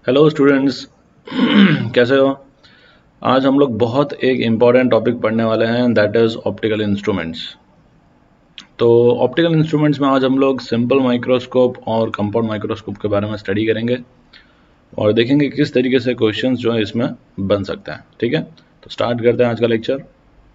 Hello students. कैसे हो? आज हम लोग बहुत एक इम्पॉर्टेंट टॉपिक पढ़ने वाले हैं, दैट इज़ ऑप्टिकल इंस्ट्रूमेंट्स। तो ऑप्टिकल इंस्ट्रूमेंट्स में आज हम लोग सिंपल माइक्रोस्कोप और कंपाउंड माइक्रोस्कोप के बारे में स्टडी करेंगे और देखेंगे किस तरीके से क्वेश्चंस जो है इसमें बन सकते हैं। ठीक है, तो स्टार्ट करते हैं आज का लेक्चर।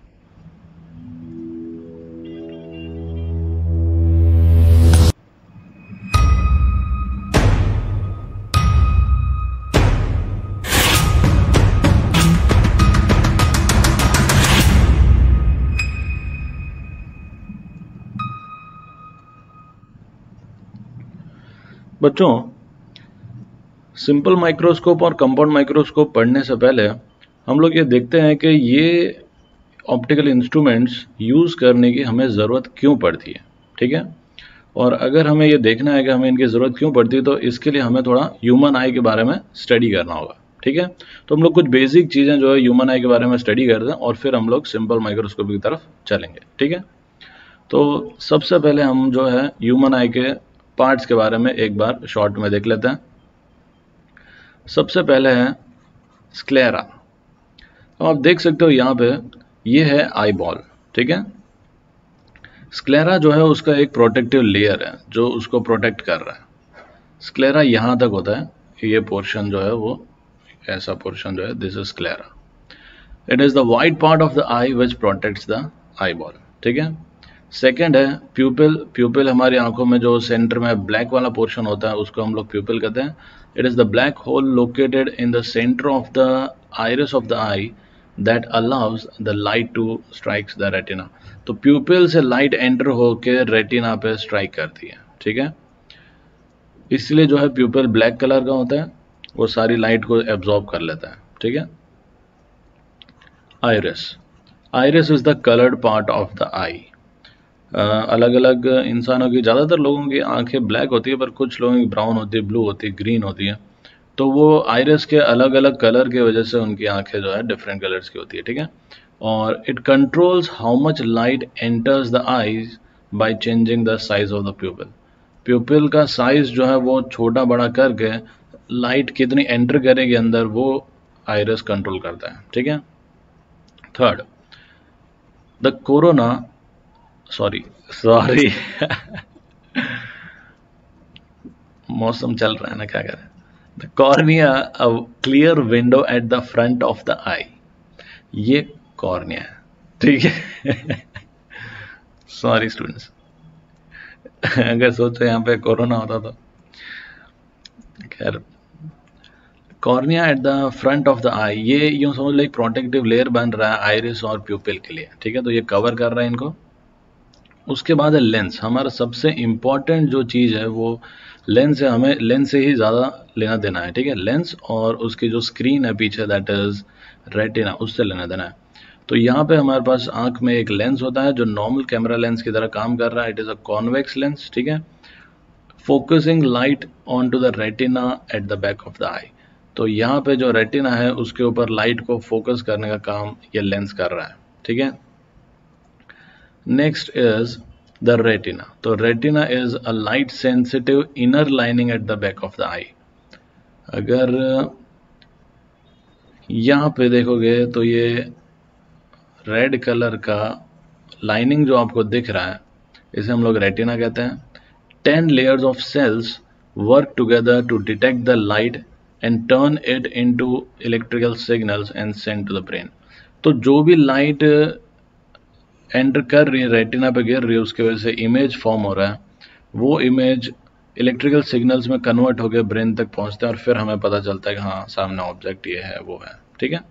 बच्चों, सिंपल माइक्रोस्कोप और कंपाउंड माइक्रोस्कोप पढ़ने से पहले हम लोग ये देखते हैं कि ये ऑप्टिकल इंस्ट्रूमेंट्स यूज़ करने की हमें ज़रूरत क्यों पड़ती है। ठीक है, और अगर हमें ये देखना है कि हमें इनकी ज़रूरत क्यों पड़ती है तो इसके लिए हमें थोड़ा ह्यूमन आई के बारे में स्टडी करना होगा। ठीक है, तो हम लोग कुछ बेसिक चीज़ें जो है ह्यूमन आई के बारे में स्टडी करते हैं और फिर हम लोग सिंपल माइक्रोस्कोप की तरफ चलेंगे। ठीक है, तो सबसे पहले हम जो है ह्यूमन आई के पार्ट्स के बारे में एक बार शॉर्ट में देख लेते हैं। सबसे पहले है स्क्लेरा। आप देख सकते हो यहाँ पे ये है आई बॉल। ठीक है, स्क्लेरा जो है उसका एक प्रोटेक्टिव लेयर है जो उसको प्रोटेक्ट कर रहा है। स्क्लेरा यहाँ तक होता है, ये पोर्शन जो है वो ऐसा पोर्शन जो है, this is sclera. It is the white part of the eye which protects the eye ball. ठीक है, सेकेंड है प्यूपिल। प्यूपिल हमारी आंखों में जो सेंटर में ब्लैक वाला पोर्शन होता है उसको हम लोग प्यूपिल कहते हैं। It is the black hole located in the centre of the iris of the eye that allows the light to strikes the retina. तो प्यूपिल से लाइट एंटर होकर रेटिना पे स्ट्राइक करती है। ठीक है, इसलिए जो है प्यूपिल ब्लैक कलर का होता है, वो सारी लाइट को एब्जॉर्ब कर लेता है। ठीक है, iris. Iris is the coloured part of the eye. अलग अलग इंसानों की, ज़्यादातर लोगों की आंखें ब्लैक होती है पर कुछ लोगों की ब्राउन होती है, ब्लू होती है, ग्रीन होती है। तो वो आइरिस के अलग अलग कलर की वजह से उनकी आंखें जो है डिफरेंट कलर्स की होती है। ठीक है, और it controls how much light enters the eyes by changing the size of the pupil. Pupil का साइज जो है वो छोटा बड़ा करके लाइट कितनी एंटर करेगी अंदर वो आइरिस कंट्रोल करता है। ठीक है, third the corona sorry sorry मौसम चल रहा है ना, क्या करें। The cornea, a clear window at the front of the eye. ये कॉर्निया है। ठीक है, सॉरी स्टूडेंट्स, अगर सोचो यहाँ पे कोरोना होता तो खैर। Cornea at the front of the eye, ये यूं समझ लो एक प्रोटेक्टिव लेयर बन रहा है आइरिस और प्यूपिल के लिए। ठीक है, तो ये कवर कर रहा है इनको। उसके बाद है लेंस। हमारा सबसे इम्पॉर्टेंट जो चीज़ है वो लेंस है, हमें लेंस से ही ज़्यादा लेना देना है। ठीक है, लेंस और उसकी जो स्क्रीन है पीछे दैट इज़ रेटिना, उससे लेना देना है। तो यहाँ पे हमारे पास आँख में एक लेंस होता है जो नॉर्मल कैमरा लेंस की तरह काम कर रहा है। It is a convex lens. ठीक है, focusing light on to the retina at the back of the eye. तो यहाँ पे जो रेटिना है उसके ऊपर लाइट को फोकस करने का काम ये लेंस कर रहा है। ठीक है, नेक्स्ट इज द रेटिना। तो retina is a light sensitive inner lining at the back of the eye. अगर यहाँ पे देखोगे तो ये रेड कलर का लाइनिंग जो आपको दिख रहा है इसे हम लोग रेटिना कहते हैं। 10 layers of cells work together to detect the light and turn it into electrical signals and send to the brain। तो जो भी लाइट एंटर कर रही है, रेटिना पे गिर रही है, उसकी वजह से इमेज फॉर्म हो रहा है, वो इमेज इलेक्ट्रिकल सिग्नल्स में कन्वर्ट होकर ब्रेन तक पहुंचते हैं और फिर हमें पता चलता है कि हाँ सामने ऑब्जेक्ट ये है वो है। ठीक है,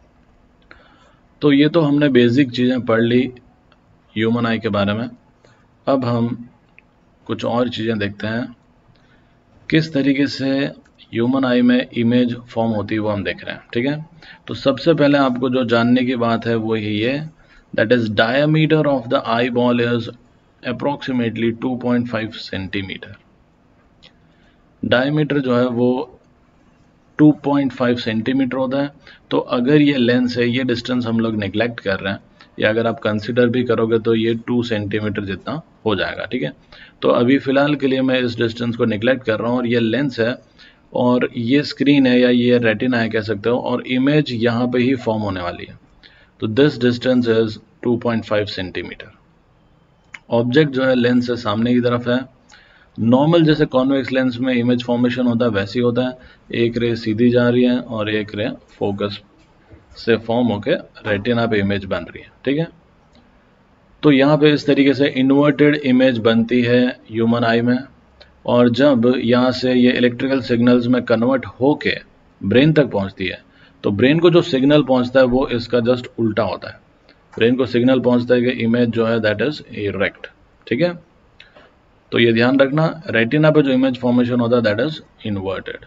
तो ये तो हमने बेसिक चीज़ें पढ़ ली ह्यूमन आई के बारे में। अब हम कुछ और चीज़ें देखते हैं, किस तरीके से ह्यूमन आई में इमेज फॉर्म होती है वो हम देख रहे हैं। ठीक है, तो सबसे पहले आपको जो जानने की बात है वो ही ये, that is diameter of the eye ball is approximately 2.5 centimetre. Diameter जो है वो 2.5 सेंटीमीटर होता है। तो अगर ये लेंस है, ये डिस्टेंस हम लोग नेग्लेक्ट कर रहे हैं, या अगर आप कंसिडर भी करोगे तो ये 2 सेंटीमीटर जितना हो जाएगा। ठीक है, तो अभी फिलहाल के लिए मैं इस डिस्टेंस को नेग्लेक्ट कर रहा हूँ और ये लेंस है और ये स्क्रीन है या ये रेटिना है कह सकते हो, और इमेज यहाँ पे ही फॉर्म होने वाली है। तो this distance is 2.5 centimetre. Object जो है लेंस से सामने की तरफ है। नॉर्मल जैसे कॉन्वेक्स लेंस में इमेज फॉर्मेशन होता है वैसे ही होता है, एक रे सीधी जा रही है और एक रे फोकस से फॉर्म होके रेटिना पे इमेज बन रही है, ठीक है। तो यहाँ पे इस तरीके से इन्वर्टेड इमेज बनती है ह्यूमन आई में, और जब यहाँ से ये इलेक्ट्रिकल सिग्नल्स में कन्वर्ट होके ब्रेन तक पहुँचती है, तो ब्रेन को जो सिग्नल पहुँचता है वो इसका जस्ट उल्टा होता है। ब्रेन को सिग्नल पहुँचता है कि इमेज जो है दैट इज इरेक्ट, ठीक है। तो ये ध्यान रखना, रेटिना पे जो इमेज फॉर्मेशन होता है दैट इज इन्वर्टेड।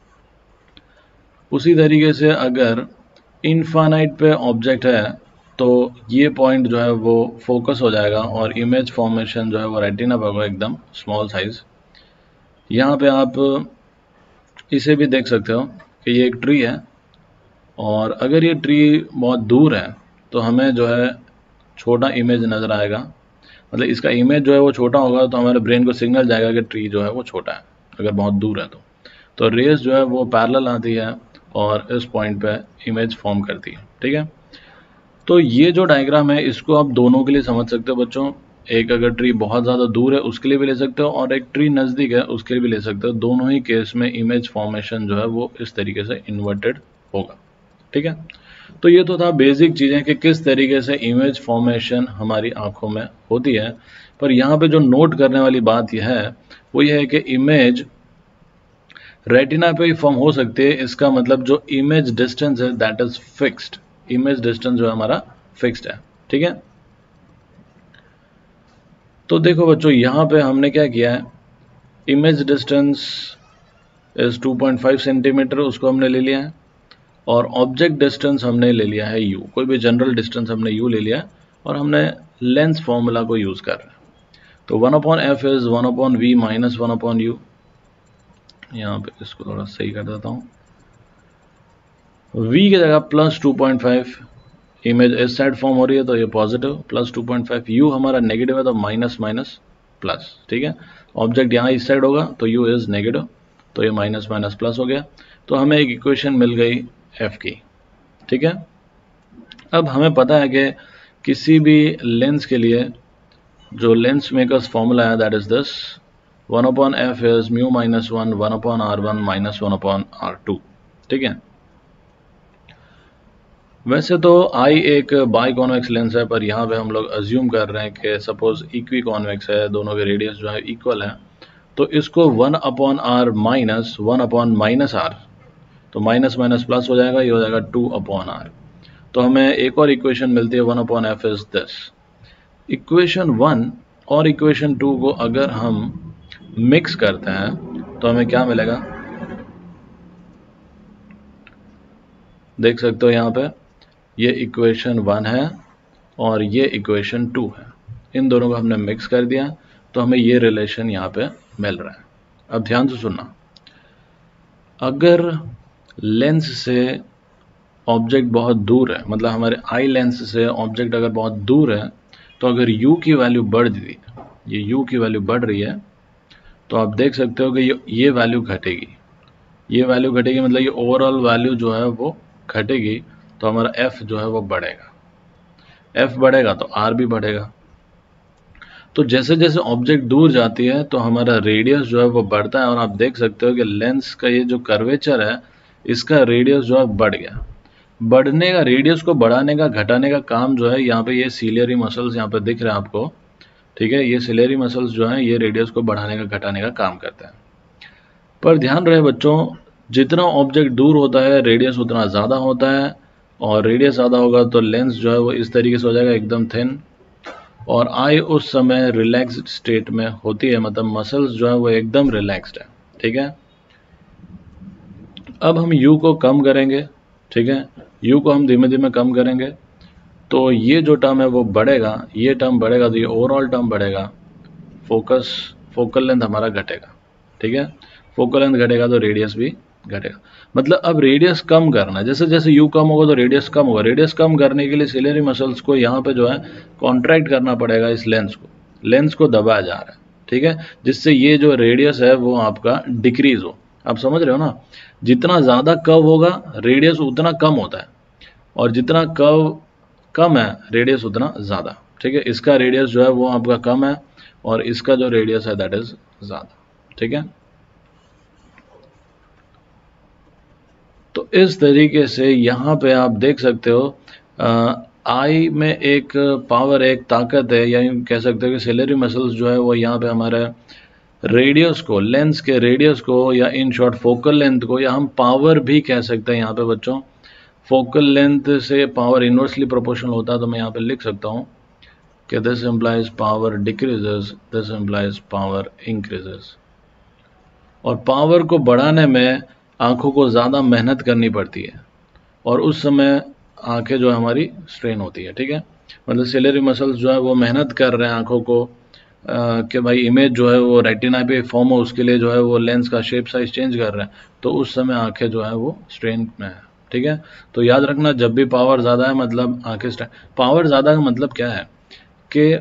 उसी तरीके से अगर इनफाइनाइट पे ऑब्जेक्ट है तो ये पॉइंट जो है वो फोकस हो जाएगा और इमेज फॉर्मेशन जो है वो रेटिना पर होगा एकदम स्मॉल साइज। यहाँ पे आप इसे भी देख सकते हो कि ये एक ट्री है, और अगर ये ट्री बहुत दूर है तो हमें जो है छोटा इमेज नज़र आएगा, मतलब इसका इमेज जो है वो छोटा होगा, तो हमारे ब्रेन को सिग्नल जाएगा कि ट्री जो है वो छोटा है अगर बहुत दूर है तो रेस जो है वो पैरेलल आती है और इस पॉइंट पे इमेज फॉर्म करती है, ठीक है। तो ये जो डायग्राम है इसको आप दोनों के लिए समझ सकते हो बच्चों, एक अगर ट्री बहुत ज़्यादा दूर है उसके लिए भी ले सकते हो और एक ट्री नज़दीक है उसके लिए भी ले सकते हो। दोनों ही केस में इमेज फॉर्मेशन जो है वो इस तरीके से इन्वर्टेड होगा, ठीक है। तो ये तो था बेसिक चीज़ें कि किस तरीके से इमेज फॉर्मेशन हमारी आंखों में होती है। पर यहाँ पे जो नोट करने वाली बात यह है वो ये है कि इमेज रेटिना पे ही फॉर्म हो सकती है, इसका मतलब जो इमेज डिस्टेंस है that is fixed. Image distance जो है हमारा फिक्स्ड है, ठीक है। तो देखो बच्चों यहाँ पे हमने क्या किया है, इमेज डिस्टेंस इज 2.5 सेंटीमीटर, उसको हमने ले लिया है, और ऑब्जेक्ट डिस्टेंस हमने ले लिया है u, कोई भी जनरल डिस्टेंस हमने u ले लिया है, और हमने लेंस फॉर्मूला को यूज कर रहे हैं। तो 1/f is 1/v minus 1/u। यहाँ पे इसको थोड़ा सही कर देता हूँ, v की जगह प्लस 2.5, इमेज इस साइड फॉर्म हो रही है तो ये पॉजिटिव, प्लस 2.5, u हमारा नेगेटिव है तो माइनस माइनस प्लस, ठीक है। ऑब्जेक्ट यहाँ इस साइड होगा तो u इज नेगेटिव, तो ये माइनस माइनस प्लस हो गया। तो हमें एक इक्वेशन मिल गई f की, ठीक है। अब हमें पता है कि किसी भी लेंस के लिए जो लेंस मेकर्स फॉर्मूला है that is this, 1/f is mu minus 1 1/r1 minus 1/r2, ठीक है। वैसे तो आई एक बाई कॉन्वेक्स लेंस है, पर यहाँ पे हम लोग अज्यूम कर रहे हैं कि सपोज इक्वी कॉन्वेक्स है, दोनों के रेडियस जो है इक्वल है, तो इसको 1/r माइनस 1/-r, तो माइनस माइनस प्लस हो जाएगा, ये हो जाएगा 2/r। तो हमें एक और इक्वेशन मिलती है 1/f इज दिस। इक्वेशन 1 और इक्वेशन 2 को अगर हम मिक्स करते हैं तो हमें क्या मिलेगा, देख सकते हो यहाँ पे ये इक्वेशन 1 है और ये इक्वेशन 2 है, इन दोनों को हमने मिक्स कर दिया तो हमें ये रिलेशन यहाँ पे मिल रहा है। अब ध्यान से सुनना, अगर लेंस से ऑब्जेक्ट बहुत दूर है, मतलब हमारे आई लेंस से ऑब्जेक्ट अगर बहुत दूर है, तो अगर u की वैल्यू बढ़ दी, ये u की वैल्यू बढ़ रही है, तो आप देख सकते हो कि ये वैल्यू घटेगी, ये वैल्यू घटेगी, मतलब ये ओवरऑल वैल्यू जो है वो घटेगी, तो हमारा f जो है वो बढ़ेगा। f बढ़ेगा तो r भी बढ़ेगा। तो जैसे जैसे ऑब्जेक्ट दूर जाती है तो हमारा रेडियस जो है वो बढ़ता है, और आप देख सकते हो कि लेंस का ये जो कर्वेचर है इसका रेडियस जो है बढ़ गया। बढ़ने का, रेडियस को बढ़ाने का घटाने का काम जो है यहाँ पे ये सिलियरी मसल्स यहाँ पे दिख रहे हैं आपको, ठीक है। ये सिलियरी मसल्स जो हैं ये रेडियस को बढ़ाने का घटाने का काम करते हैं। पर ध्यान रहे बच्चों, जितना ऑब्जेक्ट दूर होता है रेडियस उतना ज़्यादा होता है, और रेडियस ज़्यादा होगा तो लेंस जो है वो इस तरीके से हो जाएगा एकदम थिन, और आई उस समय रिलैक्स्ड स्टेट में होती है, मतलब मसल्स जो है वो एकदम रिलैक्स्ड है, ठीक है। अब हम यू को कम करेंगे, ठीक है, यू को हम धीमे धीमे कम करेंगे, तो ये जो टर्म है वो बढ़ेगा, ये टर्म बढ़ेगा तो ये ओवरऑल टर्म बढ़ेगा, फोकल लेंथ हमारा घटेगा, ठीक है। फोकल लेंथ घटेगा तो रेडियस भी घटेगा, मतलब अब रेडियस कम करना है, जैसे जैसे यू कम होगा तो रेडियस कम होगा। रेडियस कम करने के लिए सिलियरी मसल्स को यहाँ पे जो है कॉन्ट्रैक्ट करना पड़ेगा, इस लेंस को दबाया जा रहा है, ठीक है, जिससे ये जो रेडियस है वो आपका डिक्रीज हो, आप समझ रहे हो ना, जितना ज़्यादा कर्व होगा रेडियस उतना कम होता है, और जितना कर्व कम है रेडियस उतना ज़्यादा। ठीक है, इसका रेडियस जो है वो आपका कम है और इसका जो रेडियस है दैट इज ज़्यादा। ठीक है, तो इस तरीके से यहाँ पे आप देख सकते हो आई में एक पावर, एक ताकत है, या यूँ कह सकते हो कि सिलेरी मसल्स जो है वो यहाँ पे हमारे रेडियस को, लेंस के रेडियस को, या इन शॉर्ट फोकल लेंथ को, या हम पावर भी कह सकते हैं यहाँ पे बच्चों। फोकल लेंथ से पावर इन्वर्सली प्रोपोर्शनल होता है, तो मैं यहाँ पे लिख सकता हूँ कि this implies power decreases, this implies power increases. और पावर को बढ़ाने में आंखों को ज़्यादा मेहनत करनी पड़ती है, और उस समय आंखें जो है हमारी स्ट्रेन होती है। ठीक है, मतलब सिलेरी मसल्स जो है वो मेहनत कर रहे हैं आंखों को कि भाई इमेज जो है वो रेटिना पे फॉर्म हो, उसके लिए जो है वो लेंस का शेप साइज चेंज कर रहे हैं, तो उस समय आंखें जो है वो स्ट्रेन में है। ठीक है, तो याद रखना, जब भी पावर ज़्यादा है मतलब आंखें स्ट्रेन। पावर ज़्यादा का मतलब क्या है कि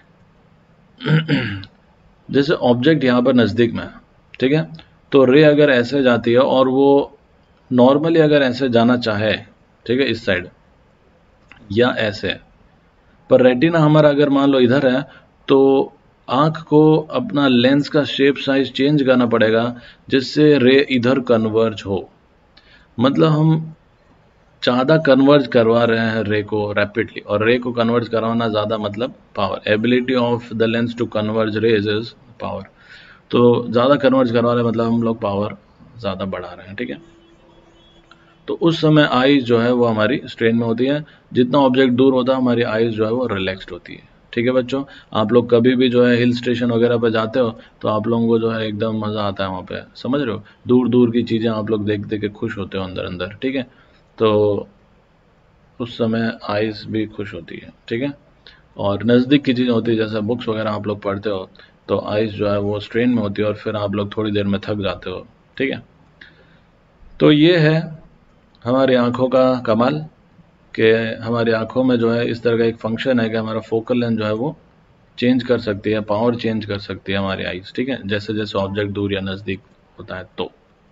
जैसे ऑब्जेक्ट यहाँ पर नज़दीक में है, ठीक है, तो रे अगर ऐसे जाती है और वो नॉर्मली अगर ऐसे जाना चाहे, ठीक है, इस साइड या ऐसे, पर रेटिना हमारा अगर मान लो इधर है, तो आंख को अपना लेंस का शेप साइज चेंज करना पड़ेगा जिससे रे इधर कन्वर्ज हो। मतलब हम ज़्यादा कन्वर्ज करवा रहे हैं रे को रैपिडली, और रे को कन्वर्ज करवाना ज़्यादा मतलब power, ability of the lens to converge rays is power. तो ज़्यादा कन्वर्ज करवा रहे हैं मतलब हम लोग पावर ज़्यादा बढ़ा रहे हैं। ठीक है, तो उस समय आईज जो है वो हमारी स्ट्रेन में होती है, जितना ऑब्जेक्ट दूर होता है हमारी आईज जो है वो रिलैक्स्ड होती है। ठीक है बच्चों, आप लोग कभी भी जो है हिल स्टेशन वगैरह पर जाते हो तो आप लोगों को जो है एकदम मज़ा आता है वहाँ पे, समझ रहे हो, दूर दूर की चीज़ें आप लोग देख देख के खुश होते हो अंदर अंदर। ठीक है, तो उस समय आइज़ भी खुश होती है। ठीक है, और नज़दीक की चीज़ होती है, जैसे बुक्स वगैरह आप लोग पढ़ते हो तो आइज़ जो है वो स्ट्रेन में होती है और फिर आप लोग थोड़ी देर में थक जाते हो। ठीक है, तो ये है हमारी आँखों का कमाल, कि हमारी आँखों में जो है इस तरह का एक फंक्शन है कि हमारा फोकल लेंथ जो है वो चेंज कर सकती है, पावर चेंज कर सकती है हमारी आइज़। ठीक है, जैसे जैसे ऑब्जेक्ट दूर या नज़दीक होता है। तो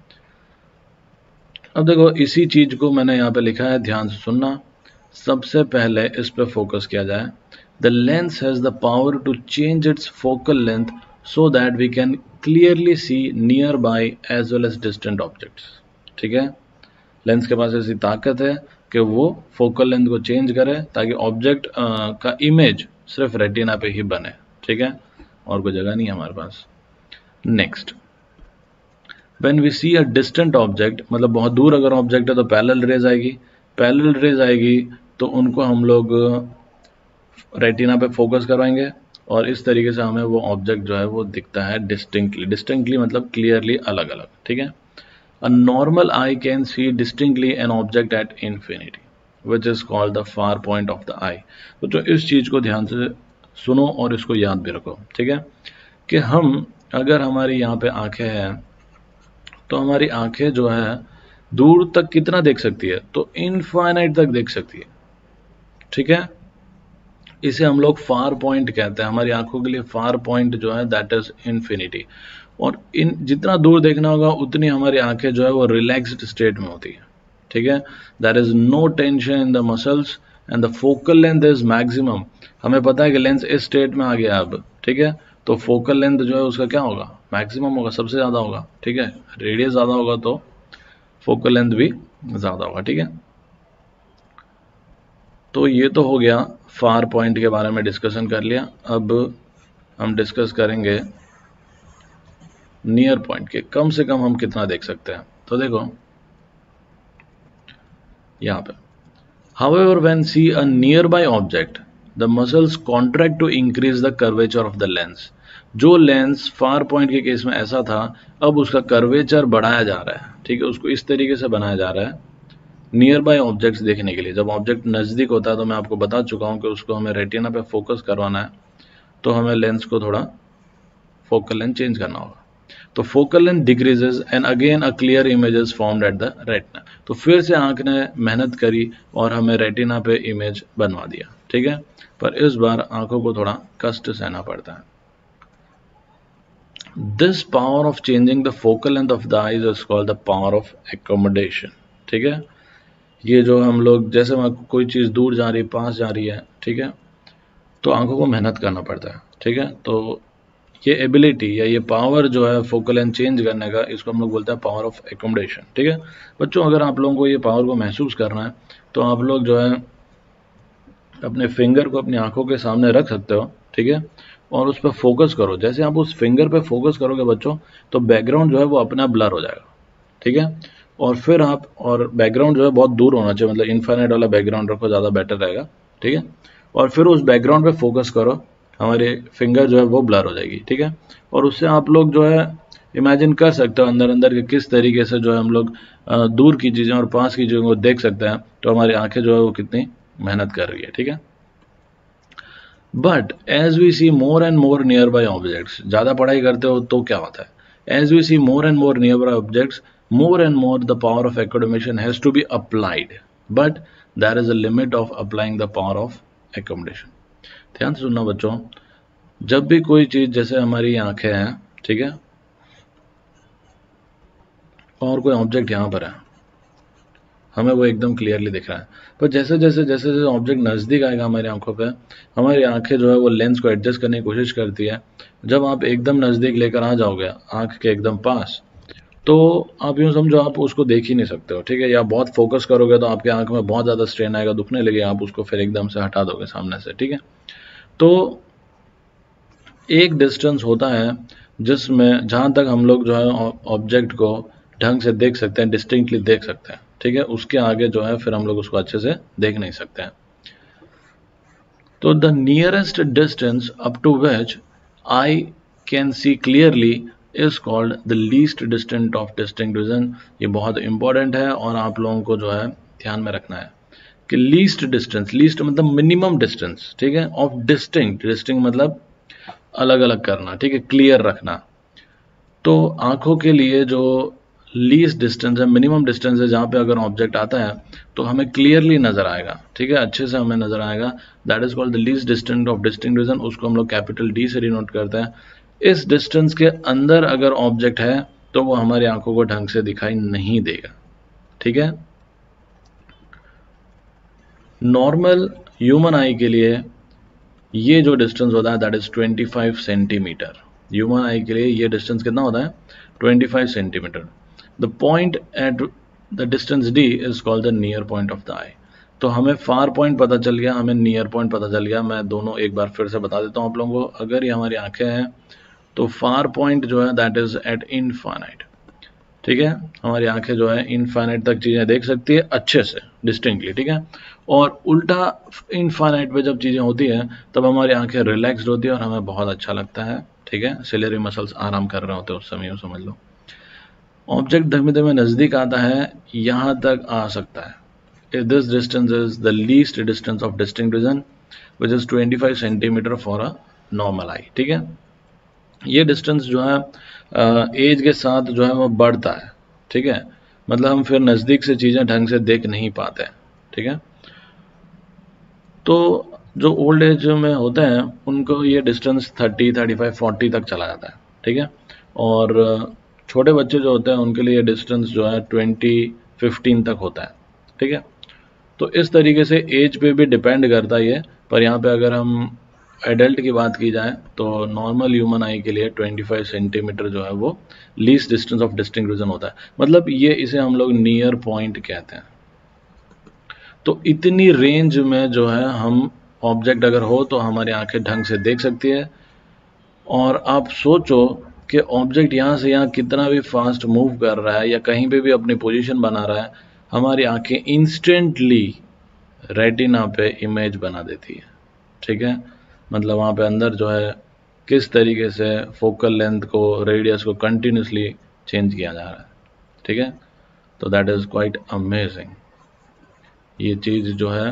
अब देखो, इसी चीज़ को मैंने यहाँ पे लिखा है, ध्यान से सुनना। सबसे पहले इस पे फोकस किया जाए। The lens has the power to change its focal length so that we can clearly see nearby as well as distant objects. ठीक है, लेंस के पास ऐसी ताकत है कि वो फोकल लेंथ को चेंज करे ताकि ऑब्जेक्ट का इमेज सिर्फ रेटिना पे ही बने। ठीक है, और कोई जगह नहीं है हमारे पास। Next, when we see a distant object, मतलब बहुत दूर अगर ऑब्जेक्ट है तो पैरेलल रेज आएगी, पैरेलल रेज आएगी तो उनको हम लोग रेटिना पे फोकस करवाएंगे, और इस तरीके से हमें वो ऑब्जेक्ट जो है वो दिखता है डिस्टिंक्टली। डिस्टिंक्टली मतलब क्लियरली, अलग अलग। ठीक है, a normal eye can see distinctly an object at infinity which is called the far point of the eye. तो इस चीज़ को ध्यान से सुनो और इसको याद भी रखो। ठीक है, कि हम अगर हमारी यहाँ पे आंखें हैं तो हमारी आंखें जो है दूर तक कितना देख सकती है, तो इनफाइनाइट तक देख सकती है। ठीक है, इसे हम लोग फार पॉइंट कहते हैं। हमारी आंखों के लिए फार पॉइंट जो है दैट इज इन्फिनिटी। और इन जितना दूर देखना होगा उतनी हमारी आंखें जो है वो रिलैक्स्ड स्टेट में होती है। ठीक है, there is no tension in the muscles and the focal length is maximum. हमें पता है कि लेंस इस स्टेट में आ गया अब। ठीक है, तो फोकल लेंथ जो है उसका क्या होगा, मैक्सिमम होगा, सबसे ज़्यादा होगा। ठीक है, रेडियस ज़्यादा होगा तो फोकल लेंथ भी ज़्यादा होगा। ठीक है, तो ये तो हो गया, फार पॉइंट के बारे में डिस्कशन कर लिया। अब हम डिस्कस करेंगे नियर पॉइंट के, कम से कम हम कितना देख सकते हैं। तो देखो यहाँ पे, however when see a nearby object the muscles contract to increase the curvature of the lens। जो लेंस फार पॉइंट के केस में ऐसा था, अब उसका कर्वेचर बढ़ाया जा रहा है। ठीक है, उसको इस तरीके से बनाया जा रहा है नियर बाय ऑब्जेक्ट्स देखने के लिए। जब ऑब्जेक्ट नज़दीक होता है तो मैं आपको बता चुका हूँ कि उसको हमें रेटिना पे फोकस करवाना है, तो हमें लेंस को थोड़ा फोकल लेंथ चेंज करना होगा। तो focal length decreases and again a clear image is formed at the retina. तो फिर से आंख ने मेहनत करी और हमें रेटिना पे इमेज बनवा दिया। ठीक है, पर इस बार आंखों को थोड़ा कष्ट सहना पड़ता है। This power of changing the focal length of the eyes is called the power of accommodation. ठीक है, ये जो हम लोग, जैसे कोई चीज़ दूर जा रही है, पास जा रही है, ठीक है, तो आंखों को मेहनत करना पड़ता है। ठीक है, तो ये एबिलिटी या ये पावर जो है फोकल लेंथ चेंज करने का, इसको हम लोग बोलते हैं पावर ऑफ एकोमोडेशन। ठीक है बच्चों, अगर आप लोगों को ये पावर को महसूस करना है तो आप लोग जो है अपने फिंगर को अपनी आंखों के सामने रख सकते हो। ठीक है, और उस पर फोकस करो। जैसे आप उस फिंगर पे फोकस करोगे बच्चों, तो बैकग्राउंड जो है वो अपने आप ब्लर हो जाएगा। ठीक है, और फिर आप, और बैकग्राउंड जो है बहुत दूर होना चाहिए, मतलब इनफाइनाइट वाला बैकग्राउंड रखो, ज़्यादा बेटर रहेगा। ठीक है, और फिर उस बैकग्राउंड पे फोकस करो, हमारे फिंगर जो है वो ब्लर हो जाएगी। ठीक है, और उससे आप लोग जो है इमेजिन कर सकते हो अंदर अंदर के किस तरीके से जो है हम लोग दूर की चीज़ें और पास की चीज़ों को देख सकते हैं, तो हमारी आंखें जो है वो कितनी मेहनत कर रही है। ठीक है, but as we see more and more nearby objects, ज़्यादा पढ़ाई करते हो तो क्या होता है, as we see more and more nearby objects, more and more the power of accommodation has to be applied, but there is a limit of applying the power of accommodation। ध्यान से सुनना बच्चों, जब भी कोई चीज, जैसे हमारी आंखें हैं, ठीक है, और कोई ऑब्जेक्ट यहाँ पर है, हमें वो एकदम क्लियरली दिख रहा है, पर जैसे जैसे जैसे जैसे ऑब्जेक्ट नज़दीक आएगा हमारी आंखों पे, हमारी आंखें जो है वो लेंस को एडजस्ट करने की कोशिश करती है। जब आप एकदम नज़दीक लेकर आ जाओगे आंख के एकदम पास, तो आप यूँ समझो आप उसको देख ही नहीं सकते हो। ठीक है, या बहुत फोकस करोगे तो आपकी आंख में बहुत ज़्यादा स्ट्रेन आएगा, दुखने लगे, आप उसको फिर एकदम से हटा दोगे सामने से। ठीक है, तो एक डिस्टेंस होता है जिसमें, जहाँ तक हम लोग जो है ऑब्जेक्ट को ढंग से देख सकते हैं, डिस्टिंक्टली देख सकते हैं। ठीक है, उसके आगे जो है फिर हम लोग उसको अच्छे से देख नहीं सकते हैं। तो the nearest distance up to which I can see clearly is called the least distant of distinct vision. ये बहुत इंपॉर्टेंट है और आप लोगों को जो है ध्यान में रखना है कि लीस्ट डिस्टेंस, लीस्ट मतलब मिनिमम डिस्टेंस, ठीक है, ऑफ डिस्टिंक्ट, डिस्टिंक्ट मतलब अलग अलग करना, ठीक है, क्लियर रखना। तो आंखों के लिए जो लीस्ट डिस्टेंस है, मिनिमम डिस्टेंस है, जहाँ पे अगर ऑब्जेक्ट आता है तो हमें क्लियरली नजर आएगा, ठीक है, अच्छे से हमें नजर आएगा, that is called the least distance of distinct vision. उसको हम लोग कैपिटल डी से डिनोट करते हैं। इस डिस्टेंस के अंदर अगर ऑब्जेक्ट है तो वो हमारी आंखों को ढंग से दिखाई नहीं देगा। ठीक है, नॉर्मल ह्यूमन आई के लिए ये जो डिस्टेंस होता है that is 25 centimetre. Human eye के लिए ये डिस्टेंस कितना होता है, 25 centimetre. The point at the distance D is called the near point of the eye. तो हमें फार पॉइंट पता चल गया, हमें नियर पॉइंट पता चल गया। मैं दोनों एक बार फिर से बता देता हूँ आप लोगों को। अगर ये हमारी आंखें हैं तो फार पॉइंट जो है दैट इज एट इनफाइनाइट। ठीक है, हमारी आंखें जो है इनफाइनाइट तक चीज़ें देख सकती है अच्छे से, डिस्टिंक्टली। ठीक है, और उल्टा इनफाइनाइट पे जब चीज़ें होती हैं तब हमारी आंखें रिलैक्स्ड होती है और हमें बहुत अच्छा लगता है। ठीक है, सिलेरी मसल्स आराम कर रहे होते हैं उस समय, यूँ समझ लो। ऑब्जेक्ट धीमे धीमे नज़दीक आता है, यहाँ तक आ सकता है। This distance is the least distance of distinct vision which is 25 centimetre for a normal eye. ठीक है, ये डिस्टेंस जो है एज के साथ जो है वो बढ़ता है। ठीक है, मतलब हम फिर नज़दीक से चीज़ें ढंग से देख नहीं पाते हैं। ठीक है, तो जो ओल्ड एज में होते हैं उनको ये डिस्टेंस 30, 35, 40 तक चला जाता है। ठीक है, और छोटे बच्चे जो होते हैं उनके लिए डिस्टेंस जो है 20, 15 तक होता है। ठीक है, तो इस तरीके से एज पे भी डिपेंड करता है ये। पर यहाँ पे अगर हम एडल्ट की बात की जाए तो नॉर्मल ह्यूमन आई के लिए 25 सेंटीमीटर जो है वो least distance of distinct vision होता है। मतलब ये, इसे हम लोग नियर पॉइंट कहते हैं। तो इतनी रेंज में जो है हम ऑब्जेक्ट अगर हो तो हमारी आंखें ढंग से देख सकती है। और आप सोचो कि ऑब्जेक्ट यहाँ से यहाँ कितना भी फास्ट मूव कर रहा है या कहीं पे भी अपनी पोजीशन बना रहा है, हमारी आंखें इंस्टेंटली रेटिना पे इमेज बना देती है। ठीक है, मतलब वहाँ पे अंदर जो है किस तरीके से फोकल लेंथ को, रेडियस को कंटिन्यूसली चेंज किया जा रहा है। ठीक है, तो दैट इज़ क्वाइट अमेजिंग। ये चीज़ जो है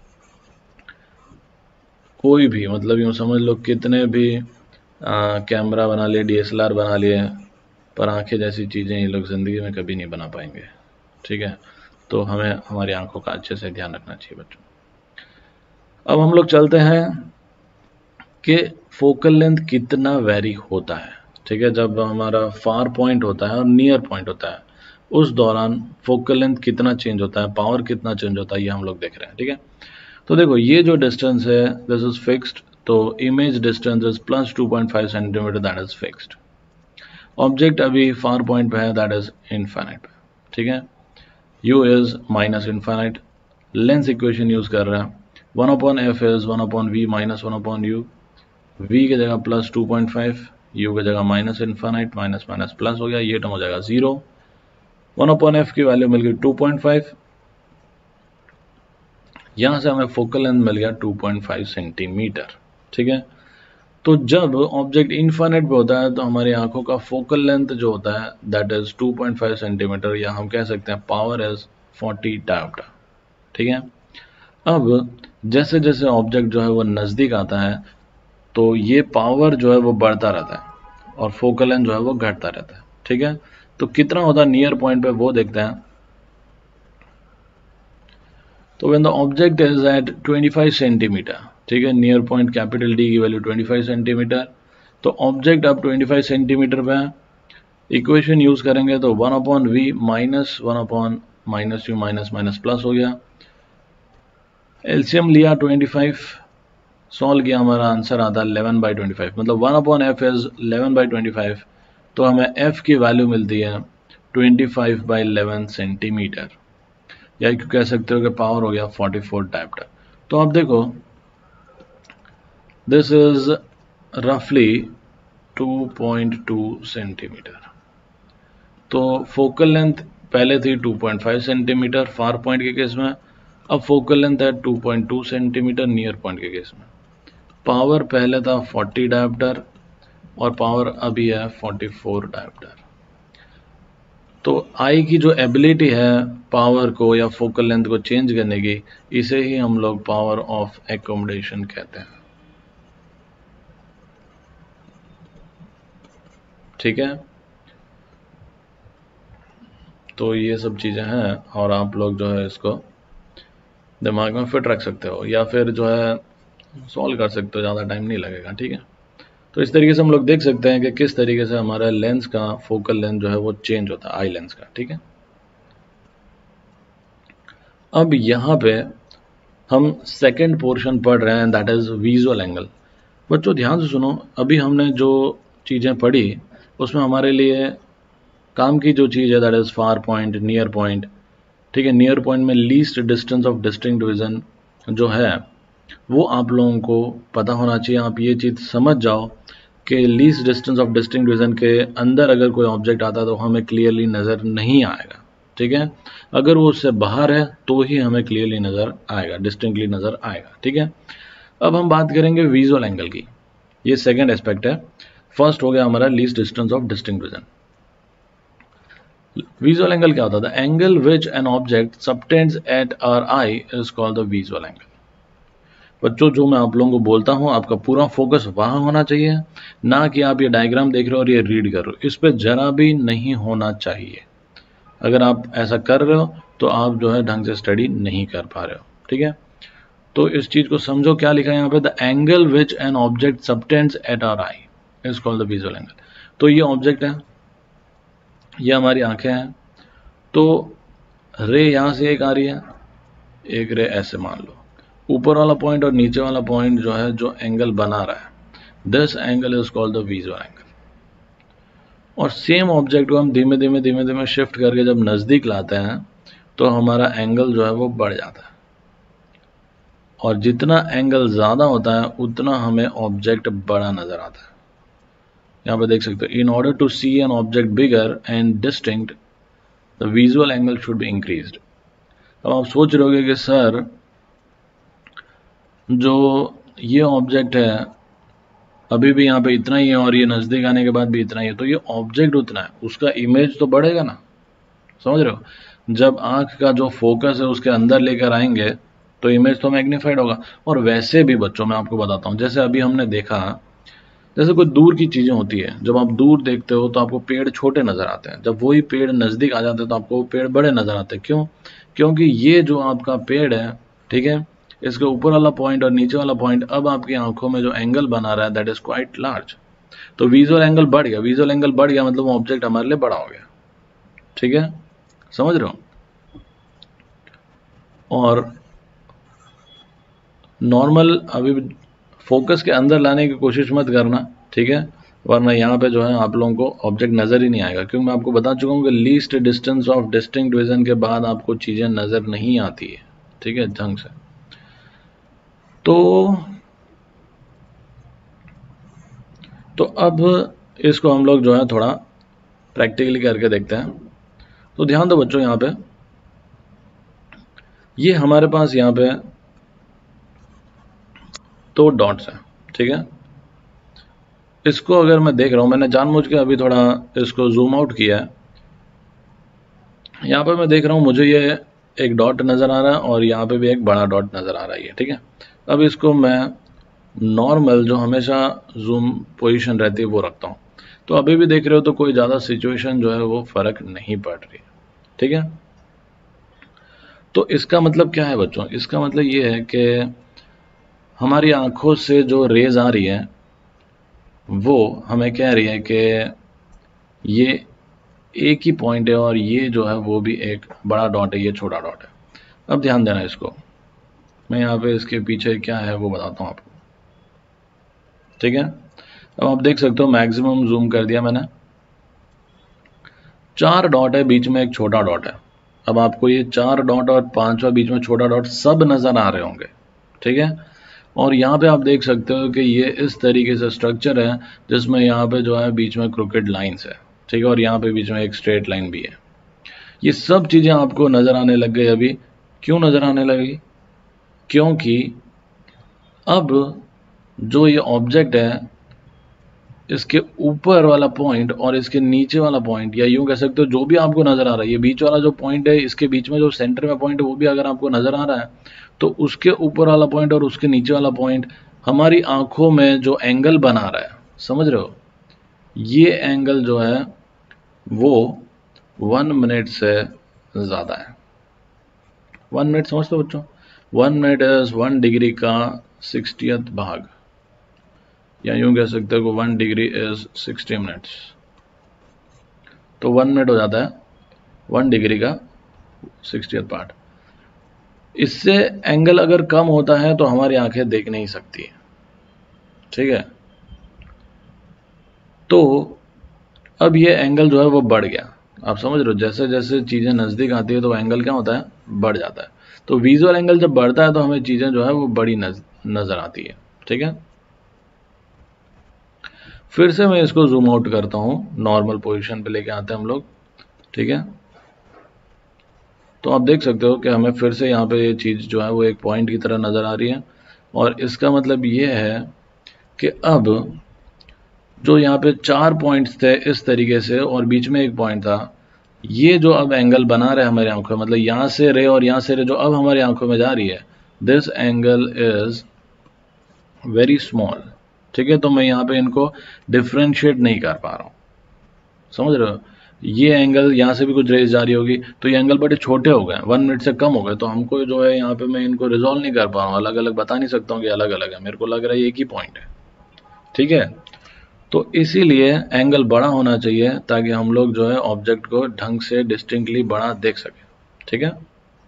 कोई भी, मतलब यूँ समझ लो कितने भी कैमरा बना लिए, DSLR बना लिए, पर आंखें जैसी चीज़ें ये लोग ज़िंदगी में कभी नहीं बना पाएंगे। ठीक है, तो हमें हमारी आंखों का अच्छे से ध्यान रखना चाहिए बच्चों। अब हम लोग चलते हैं कि फोकल लेंथ कितना वेरी होता है। ठीक है, जब हमारा फार पॉइंट होता है और नियर पॉइंट होता है, उस दौरान फोकल लेंथ कितना चेंज होता है, पावर कितना चेंज होता है, ये हम लोग देख रहे हैं। ठीक है, तो देखो ये जो डिस्टेंस है दिस इज फिक्स्ड, तो image distance is plus 2.5 centimetre, that is fixed. Object अभी फार पॉइंट पे है, दैट इज इनफाइनाइट। ठीक है, u is minus infinite, lens equation use कर रहे हैं, 1/f is 1/v minus 1/u, v की जगह प्लस 2.5, u की जगह minus infinite, minus minus plus हो गया, ये टर्म हो जाएगा 0, 1/f की वैल्यू मिल गई 2.5, यहां से हमें फोकल लेंथ मिल गया 2.5 सेंटीमीटर। ठीक है, तो जब ऑब्जेक्ट इनफाइनाइट पे होता है तो हमारी आंखों का फोकल लेंथ जो होता है दैट इज 2.5 सेंटीमीटर, या हम कह सकते हैं पावर इज 40 डायोप्टर। ठीक है, अब जैसे जैसे ऑब्जेक्ट जो है वो नज़दीक आता है तो ये पावर जो है वो बढ़ता रहता है और फोकल लेंथ जो है वो घटता रहता है। ठीक है, तो कितना होता है नियर पॉइंट पे वो देखते हैं। तो when the object is at 25 centimetre, ठीक है, नियर पॉइंट कैपिटल डी की वैल्यू 25 सेंटीमीटर, तो ऑब्जेक्ट अब 25 सेंटीमीटर पे है, इक्वेशन यूज करेंगे तो 1/v minus 1/ minus u minus minus plus हो गया, एलसीएम लिया 25, सॉल्व किया, हमारा आंसर आता है 11/25, मतलब 1/f इज 11/25, तो हमें f की वैल्यू मिलती है 25/11 सेंटीमीटर, या कह सकते हो कि पावर हो गया 44 डायोप्टर। तो आप देखो दिस इज रफली 2.2 सेंटीमीटर, तो फोकल लेंथ पहले थी 2.5 सेंटीमीटर फार पॉइंट के केस में, अब फोकल लेंथ है 2.2 सेंटीमीटर नियर पॉइंट के केस में। पावर पहले था 40 डायोप्टर और पावर अभी है 44 डायोप्टर। तो आई की जो एबिलिटी है पावर को या फोकल लेंथ को चेंज करने की, इसे ही हम लोग पावर ऑफ एकोमोडेशन कहते हैं। ठीक है, तो ये सब चीज़ें हैं और आप लोग जो है इसको दिमाग में फिट रख सकते हो या फिर जो है सॉल्व कर सकते हो, ज़्यादा टाइम नहीं लगेगा। ठीक है, तो इस तरीके से हम लोग देख सकते हैं कि किस तरीके से हमारा लेंस का फोकल लेंथ जो है वो चेंज होता है आई लेंस का। ठीक है, अब यहाँ पे हम सेकंड पोर्शन पढ़ रहे हैं दैट इज विजुअल एंगल। बच्चों ध्यान से सुनो, अभी हमने जो चीज़ें पढ़ी उसमें हमारे लिए काम की जो चीज़ है that is far point, near point. ठीक है, नियर पॉइंट में least distance of distinct vision जो है वो आप लोगों को पता होना चाहिए। आप ये चीज़ समझ जाओ कि least distance of distinct vision के अंदर अगर कोई ऑब्जेक्ट आता है तो हमें क्लियरली नज़र नहीं आएगा। ठीक है, अगर वो उससे बाहर है तो ही हमें क्लियरली नज़र आएगा, डिस्टिंक्टली नज़र आएगा। ठीक है, अब हम बात करेंगे विजुअल एंगल की, ये सेकेंड एस्पेक्ट है। फर्स्ट हो गया हमारा least distance of distinct vision. Visual angle क्या होता है? The angle which an object subtends at our eye is called the visual angle. बच्चों जो मैं आप लोगों को बोलता हूं आपका पूरा फोकस वहां होना चाहिए, ना कि आप ये डायग्राम देख रहे हो और ये रीड कर रहे हो, इस पे जरा भी नहीं होना चाहिए। अगर आप ऐसा कर रहे हो तो आप जो है ढंग से स्टडी नहीं कर पा रहे हो। ठीक है, तो इस चीज को समझो, क्या लिखा है यहाँ पे, the angle which an object subtends at our eye is called the visual angle. तो ये ऑब्जेक्ट है, ये हमारी आंखें हैं, तो रे यहाँ से एक आ रही है, एक रे ऐसे मान लो, ऊपर वाला पॉइंट और नीचे वाला पॉइंट जो है जो एंगल बना रहा है, this angle is called the visual angle. और सेम ऑब्जेक्ट को हम धीमे धीमे धीमे धीमे शिफ्ट करके जब नजदीक लाते हैं तो हमारा एंगल जो है वो बढ़ जाता है, और जितना एंगल ज्यादा होता है उतना हमें ऑब्जेक्ट बड़ा नजर आता है। यहाँ पे देख सकते हो, in order to see an object bigger and distinct the visual angle should be increased. अब आप सोच रहे होगे कि सर जो ये ऑब्जेक्ट है अभी भी यहाँ पे इतना ही है और ये नजदीक आने के बाद भी इतना ही है, तो ये ऑब्जेक्ट उतना है, उसका इमेज तो बढ़ेगा ना, समझ रहे हो? जब आंख का जो फोकस है उसके अंदर लेकर आएंगे तो इमेज तो मैग्नीफाइड होगा। और वैसे भी बच्चों मैं आपको बताता हूँ, जैसे अभी हमने देखा, जैसे कोई दूर की चीजें होती है, जब आप दूर देखते हो तो आपको पेड़ छोटे नजर आते हैं, जब वही पेड़ नजदीक आ जाते हैं तो आपको पेड़ बड़े नजर आते हैं। क्यों? क्योंकि ये जो आपका पेड़ है, ठीक है, इसके ऊपर वाला पॉइंट और नीचे वाला पॉइंट अब आपकी आंखों में जो एंगल बना रहा है दैट इज क्वाइट लार्ज। तो विजुअल एंगल बढ़ गया, विजुअल एंगल बढ़ गया मतलब ऑब्जेक्ट हमारे लिए बड़ा हो गया। ठीक है, समझ रहे हो? और नॉर्मल अभी फोकस के अंदर लाने की कोशिश मत करना, ठीक है, वरना यहाँ पे जो है आप लोगों को ऑब्जेक्ट नज़र ही नहीं आएगा, क्योंकि मैं आपको बता चुका हूँ कि least distance of distinct vision के बाद आपको चीज़ें नज़र नहीं आती है, ठीक है, ढंग से। तो अब इसको हम लोग जो है थोड़ा प्रैक्टिकली करके देखते हैं। तो ध्यान दो बच्चों, यहाँ पे ये हमारे पास यहाँ पे 2 डॉट्स हैं, ठीक है। इसको अगर मैं देख रहा हूँ, मैंने जानबूझ के अभी थोड़ा इसको जूम आउट किया है। यहाँ पे मैं देख रहा हूँ मुझे ये एक डॉट नज़र आ रहा है और यहाँ पे भी एक बड़ा डॉट नज़र आ रहा है, ठीक है। अब इसको मैं नॉर्मल जो हमेशा जूम पोजीशन रहती है वो रखता हूँ। तो अभी भी देख रहे हो तो कोई ज़्यादा सिचुएशन जो है वो फ़र्क नहीं पड़ रही है, ठीक है। तो इसका मतलब क्या है बच्चों? इसका मतलब ये है कि हमारी आंखों से जो रेज आ रही है वो हमें कह रही है कि ये एक ही पॉइंट है और ये जो है वो भी एक बड़ा डॉट है, ये छोटा डॉट है। अब ध्यान देना इसको, मैं यहाँ पे इसके पीछे क्या है वो बताता हूँ आपको, ठीक है। अब आप देख सकते हो मैक्सिमम जूम कर दिया मैंने, 4 डॉट है, बीच में एक छोटा डॉट है। अब आपको ये 4 डॉट और 5वां बीच में छोटा डॉट सब नज़र आ रहे होंगे, ठीक है। और यहाँ पे आप देख सकते हो कि ये इस तरीके से स्ट्रक्चर है जिसमें यहाँ पे जो है बीच में क्रोकेड लाइंस है, ठीक है, और यहाँ पे बीच में एक स्ट्रेट लाइन भी है। ये सब चीज़ें आपको नज़र आने लग गई अभी। क्यों नज़र आने लगी? क्योंकि अब जो ये ऑब्जेक्ट है इसके ऊपर वाला पॉइंट और इसके नीचे वाला पॉइंट, या यूं कह सकते हो जो भी आपको नज़र आ रहा है, ये बीच वाला जो पॉइंट है, इसके बीच में जो सेंटर में पॉइंट है वो भी अगर आपको नज़र आ रहा है, तो उसके ऊपर वाला पॉइंट और उसके नीचे वाला पॉइंट हमारी आंखों में जो एंगल बना रहा है, समझ रहे हो, ये एंगल जो है वो 1 मिनट से ज़्यादा है। 1 मिनट समझते हो बच्चों? 1 मिनट इज 1 डिग्री का 60th भाग, या यूं कह सकते हो 1 डिग्री इज 60 मिनट्स। तो 1 मिनट हो जाता है 1 डिग्री का 60th पार्ट। इससे एंगल अगर कम होता है तो हमारी आंखें देख नहीं सकती, ठीक है। तो अब ये एंगल जो है वो बढ़ गया, आप समझ रहे हो, जैसे जैसे चीज़ें नज़दीक आती है तो एंगल क्या होता है, बढ़ जाता है। तो विजुअल एंगल जब बढ़ता है तो हमें चीज़ें जो है वो बड़ी नज़र आती है, ठीक है। फिर से मैं इसको जूम आउट करता हूँ, नॉर्मल पोजीशन पे लेके आते हैं हम लोग, ठीक है। तो आप देख सकते हो कि हमें फिर से यहाँ पे ये चीज़ जो है वो एक पॉइंट की तरह नज़र आ रही है, और इसका मतलब ये है कि अब जो यहाँ पे 4 पॉइंट्स थे इस तरीके से और बीच में एक पॉइंट था, ये जो अब एंगल बना रहे हमारी आंखों में, मतलब यहाँ से रे और यहाँ से रे जो अब हमारी आंखों में जा रही है, this angle is very small, ठीक है। तो मैं यहाँ पे इनको डिफ्रेंशिएट नहीं कर पा रहा हूँ, समझ रहे हो। ये एंगल यहाँ से भी कुछ रेस जा रही होगी तो ये एंगल बड़े छोटे हो गए, 1 मिनट से कम हो गए, तो हमको जो है यहाँ पे मैं इनको रिजॉल्व नहीं कर पा रहा हूँ, अलग अलग बता नहीं सकता हूँ कि अलग अलग है, मेरे को लग रहा है एक ही पॉइंट है, ठीक है। तो इसीलिए एंगल बड़ा होना चाहिए ताकि हम लोग जो है ऑब्जेक्ट को ढंग से डिस्टिंक्टली बड़ा देख सकें, ठीक है।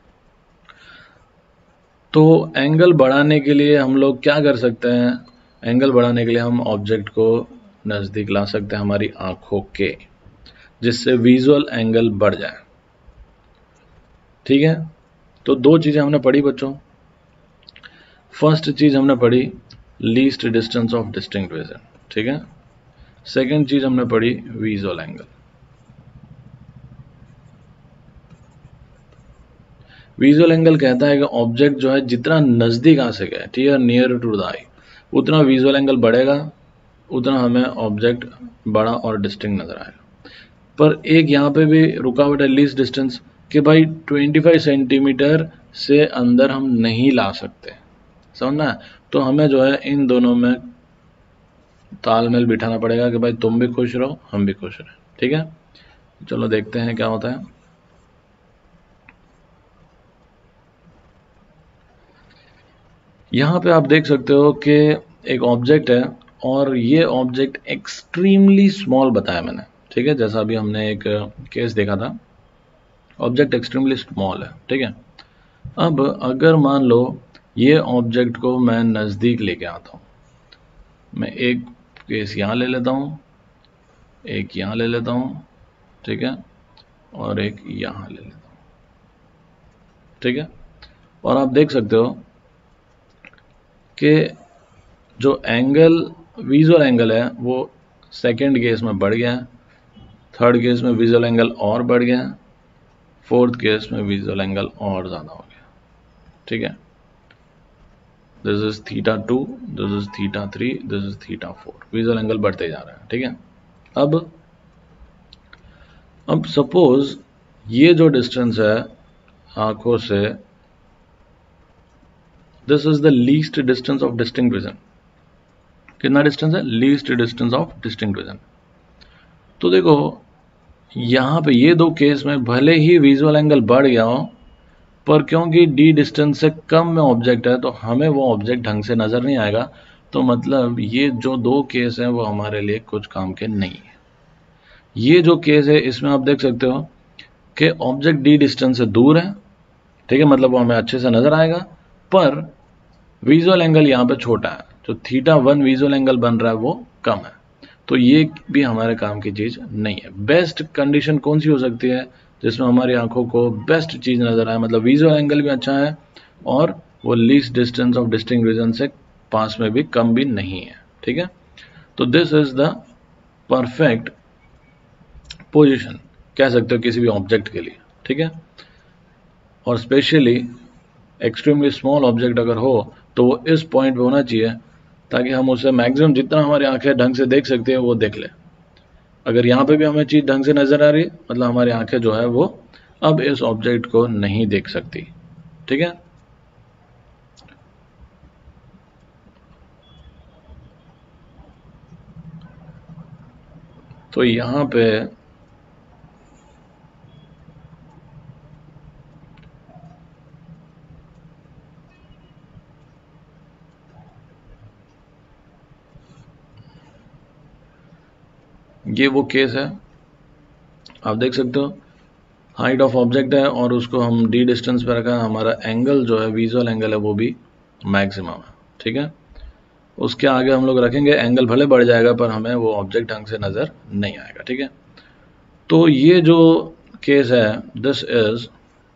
तो एंगल बढ़ाने के लिए हम लोग क्या कर सकते हैं? एंगल बढ़ाने के लिए हम ऑब्जेक्ट को नज़दीक ला सकते हैं हमारी आंखों के, जिससे विजुअल एंगल बढ़ जाए, ठीक है। तो 2 चीज़ें हमने पढ़ी बच्चों। फर्स्ट चीज़ हमने पढ़ी least distance of distinct vision, ठीक है। सेकंड चीज़ हमने पढ़ी विजुअल एंगल। विजुअल एंगल कहता है कि ऑब्जेक्ट जो है जितना नज़दीक आ सके, ठीक है, नियर टू द आई, उतना विजुअल एंगल बढ़ेगा, उतना हमें ऑब्जेक्ट बड़ा और डिस्टिंक्ट नज़र आएगा। पर एक यहाँ पे भी रुकावट है, लीस्ट डिस्टेंस, कि भाई 25 सेंटीमीटर से अंदर हम नहीं ला सकते, समझना है। तो हमें जो है इन दोनों में तालमेल बिठाना पड़ेगा कि भाई तुम भी खुश रहो हम भी खुश रहें, ठीक है। चलो देखते हैं क्या होता है। यहाँ पे आप देख सकते हो कि एक ऑब्जेक्ट है और ये ऑब्जेक्ट एक्सट्रीमली स्मॉल बताया मैंने, ठीक है, जैसा अभी हमने एक केस देखा था, ऑब्जेक्ट एक्सट्रीमली स्मॉल है, ठीक है। अब अगर मान लो ये ऑब्जेक्ट को मैं नज़दीक लेके आता हूँ, मैं एक केस यहाँ ले लेता हूँ, एक यहाँ ले लेता हूँ, ठीक है, और एक यहाँ ले लेता हूँ, ठीक है। और आप देख सकते हो कि जो एंगल, विजुअल एंगल है वो सेकेंड केस में बढ़ गया है, थर्ड केस में विजुअल एंगल और बढ़ गया है, फोर्थ केस में विजुअल एंगल और ज़्यादा हो गया, ठीक है। This is θ2, this is θ3, this is θ4, visual angle बढ़ते जा रहा है, ठीक है। अब सपोज ये जो डिस्टेंस है आंखों से, this is the least distance of distinct vision. कितना डिस्टेंस है? Least distance of distinct vision. तो देखो यहाँ पे ये दो केस में भले ही विजुअल एंगल बढ़ गया हो, पर क्योंकि डी डिस्टेंस से कम में ऑब्जेक्ट है तो हमें वो ऑब्जेक्ट ढंग से नजर नहीं आएगा। तो मतलब ये जो दो केस हैं वो हमारे लिए कुछ काम के नहीं है। ये जो केस है इसमें आप देख सकते हो कि ऑब्जेक्ट डी डिस्टेंस से दूर है, ठीक है, मतलब वो हमें अच्छे से नजर आएगा, पर विजुअल एंगल यहाँ पे छोटा है, जो θ1 विजुअल एंगल बन रहा है वो कम है। तो ये भी हमारे काम की चीज नहीं है। बेस्ट कंडीशन कौन सी हो सकती है जिसमें हमारी आंखों को बेस्ट चीज नजर आए, मतलब विजुअल एंगल भी अच्छा है और वो least distance of distinct vision से पास में भी कम भी नहीं है, ठीक है। तो this is the perfect position कह सकते हो किसी भी ऑब्जेक्ट के लिए, ठीक है। और स्पेशली एक्सट्रीमली स्मॉल ऑब्जेक्ट अगर हो तो वो इस पॉइंट पे होना चाहिए ताकि हम उसे मैक्सिमम जितना हमारी आंखें ढंग से देख सकते हैं वो देख ले। अगर यहाँ पे भी हमें चीज ढंग से नजर आ रही है मतलब हमारी आंखें जो है वो अब इस ऑब्जेक्ट को नहीं देख सकती, ठीक है। तो यहाँ पे ये वो केस है, आप देख सकते हो हाइट ऑफ ऑब्जेक्ट है और उसको हम डी डिस्टेंस पे रखा है, हमारा एंगल जो है विजुअल एंगल है वो भी मैक्सिमम है, ठीक है। उसके आगे हम लोग रखेंगे एंगल भले बढ़ जाएगा पर हमें वो ऑब्जेक्ट ढंग से नजर नहीं आएगा, ठीक है। तो ये जो केस है this is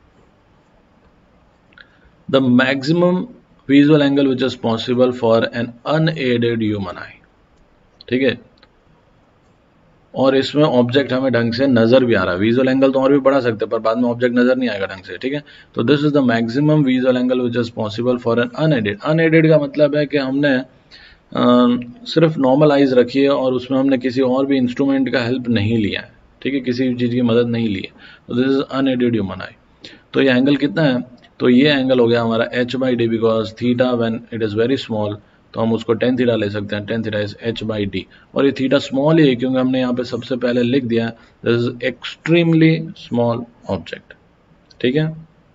the maximum visual angle which is possible for an unaided human eye, ठीक है। और इसमें ऑब्जेक्ट हमें ढंग से नजर भी आ रहा है, विजुअल एंगल तो और भी बढ़ा सकते हैं पर बाद में ऑब्जेक्ट नजर नहीं आएगा ढंग से, ठीक है। तो this is the maximum visual angle which is possible for an unaided. Unaided का मतलब है कि हमने सिर्फ नॉर्मल आइज रखी है और उसमें हमने किसी और भी इंस्ट्रूमेंट का हेल्प नहीं लिया है, ठीक है, किसी भी चीज़ की मदद नहीं ली है। तो this is unaided human eye. तो ये एंगल कितना है? तो ये एंगल हो गया हमारा h/d, because theta when it is very small तो हम उसको tan थीटा ले सकते हैं, tan थीटा इज h/d। और ये थीटा स्मॉल ही है क्योंकि हमने यहाँ पे सबसे पहले लिख दिया this is extremely small object, ठीक है।